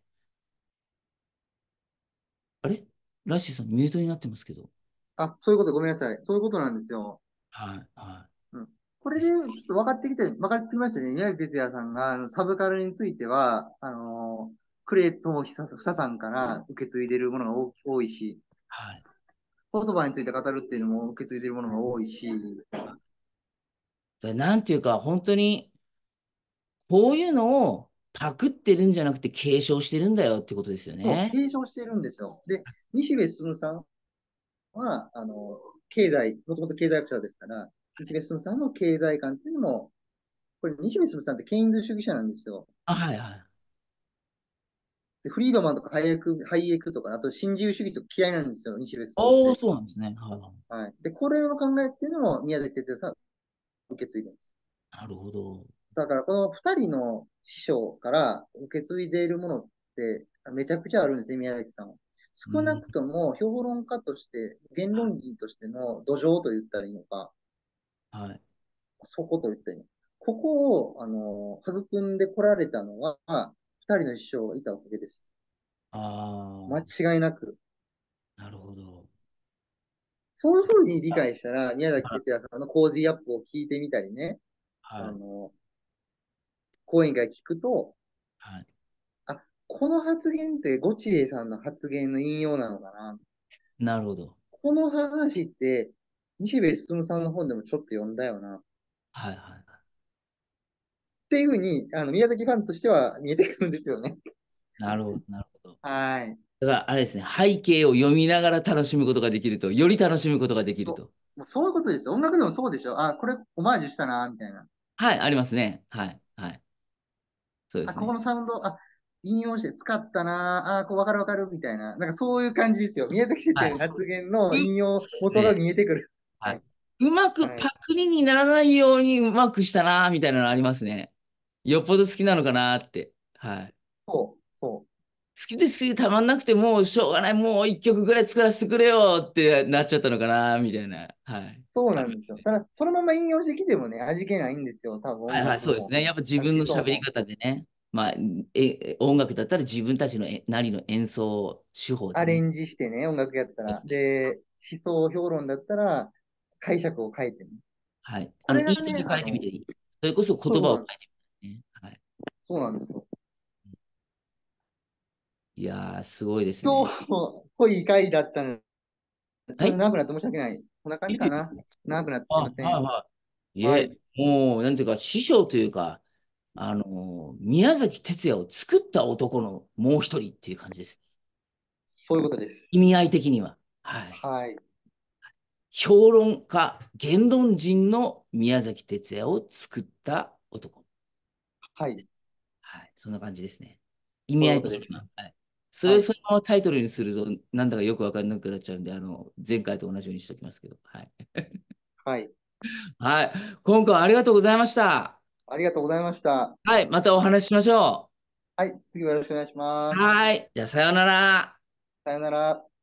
あれラッシュさん、ミュートになってますけど。 あ、そういうこと、ごめんなさい。そういうことなんですよ。 はい、はうん。こい。 れで、ちですょっと分かってきて、分かってきましたね。宮城哲也さんが、あのサブカルについては、あのー、クレイと久さんから受け継いでいるものが多多いし、 はい。 言葉について語るっていうのも受け継いでいるものが多いし、 だなんていうか、本当に、こういうのをパクってるんじゃなくて継承してるんだよってことですよそう、 ね。 継承してるんですよ。で、西部進さんは、あの、経済、もともと経済学者ですから、西部進さんの経済観っていうのも、これ、西部進さんってケインズ主義者なんですよ。 あ、はい、はい。 でフリードマンとかハイエク、ハイエクとか、あと新自由主義とか嫌いなんですよ、西部進っおー、 て。 そうなんですね。はい。 はい。で、これの考えっていうのも宮崎哲也さん受け継いでます。 なるほど。 だから、この二人の師匠から受け継いでいるものってめちゃくちゃあるんですね、宮崎さんは。少なうん。 くとも評論家として、言論人としての土壌と言ったらいいのか、 はい。 そこと言ったらいいのか。 ここを、あの、育んでこられたのは、二人の師匠がいたおかげです。間あ違いなく。 あ、なるほど。 そういうふうに理解したら、宮崎は哲也さんのコージーアップを聞いてみたりね、あい。 の、講演会聞くと、 はい。 あ、この発言ってゴチエさんの発言の引用なのかな。 なるほど。 この話って、西部進さんの本でもちょっと読んだよな。っはいはいはい。 ていうふうに、あの、宮崎ファンとしては見えてくるんですよね。 なるほど、なるほど。 はい。 だからあれですね、背景を読みながら楽しむことができると、より楽しむことができるそと。 う。もうそういうことです。音楽でもそうでしょ。あ、これオマージュしたな、みたいな。 はい、ありますね。はい、はい。そうであ、 すね。 ここのサウンド、あ、引用して使ったな、あ、こうわかるわかる、みたいな。なんかそういう感じですよ。宮崎哲はい。 也の発言のう、 引用そうです元がね。 見えてくる。 はい。 はい。 うまくはい。 パクリにならないようにうまくしたな、みたいなのありますね。よっぽど好きなのかなって。はい。 そう、そう。 好きで好きでたまんなくて、もうしょうがない、もう一曲ぐらい作らせてくれよってなっちゃったのかな、みたいな。はい。 そうありなんですよ。 ますね。 ただ、そのまま引用してきてもね、味気ないんですよ。多分音はいはい、 楽も、 そうですね。やっぱ自思分の喋り想も。 方でね。まあ、え、音楽だったら自分たちのえなりの演奏手法でね。 アレンジしてね、音楽やったら。 そうですね。 で、思想評論だったら、解釈を変えてね。 はい。あの、 これがね、 言い方変えてみあの、 ていい。それこそ言葉をそうなん、 変えてみてね。はい。 そうなんですよ。 いやー、すごいですね。 今日も濃い回だったので、すはい。 みません、長くなって申し訳ない。こんな感じかな。長くなってすあ、 みません。 はいはい。いえ、 はい。 もう、なんていうか、師匠というか、あの、宮崎哲也を作った男のもう一人っていう感じです。 そういうことです。 意味合い的には。はい。 はい。 評論家、言論人の宮崎哲也を作った男。 はい。 はい。そんな感じですね。意味そういう合い的には。 ことです。 はい。それはい。 をそのままタイトルにすると、なんだかよくわかんなくなっちゃうんで、あの、前回と同じようにしておきますけど。はい。 はい。 はい。今回はありがとうございました。 ありがとうございました。 はい。またお話ししましょはい。次はよろしくお願いしまう。 す。 はい。じゃあ、さようなら。 さよなら。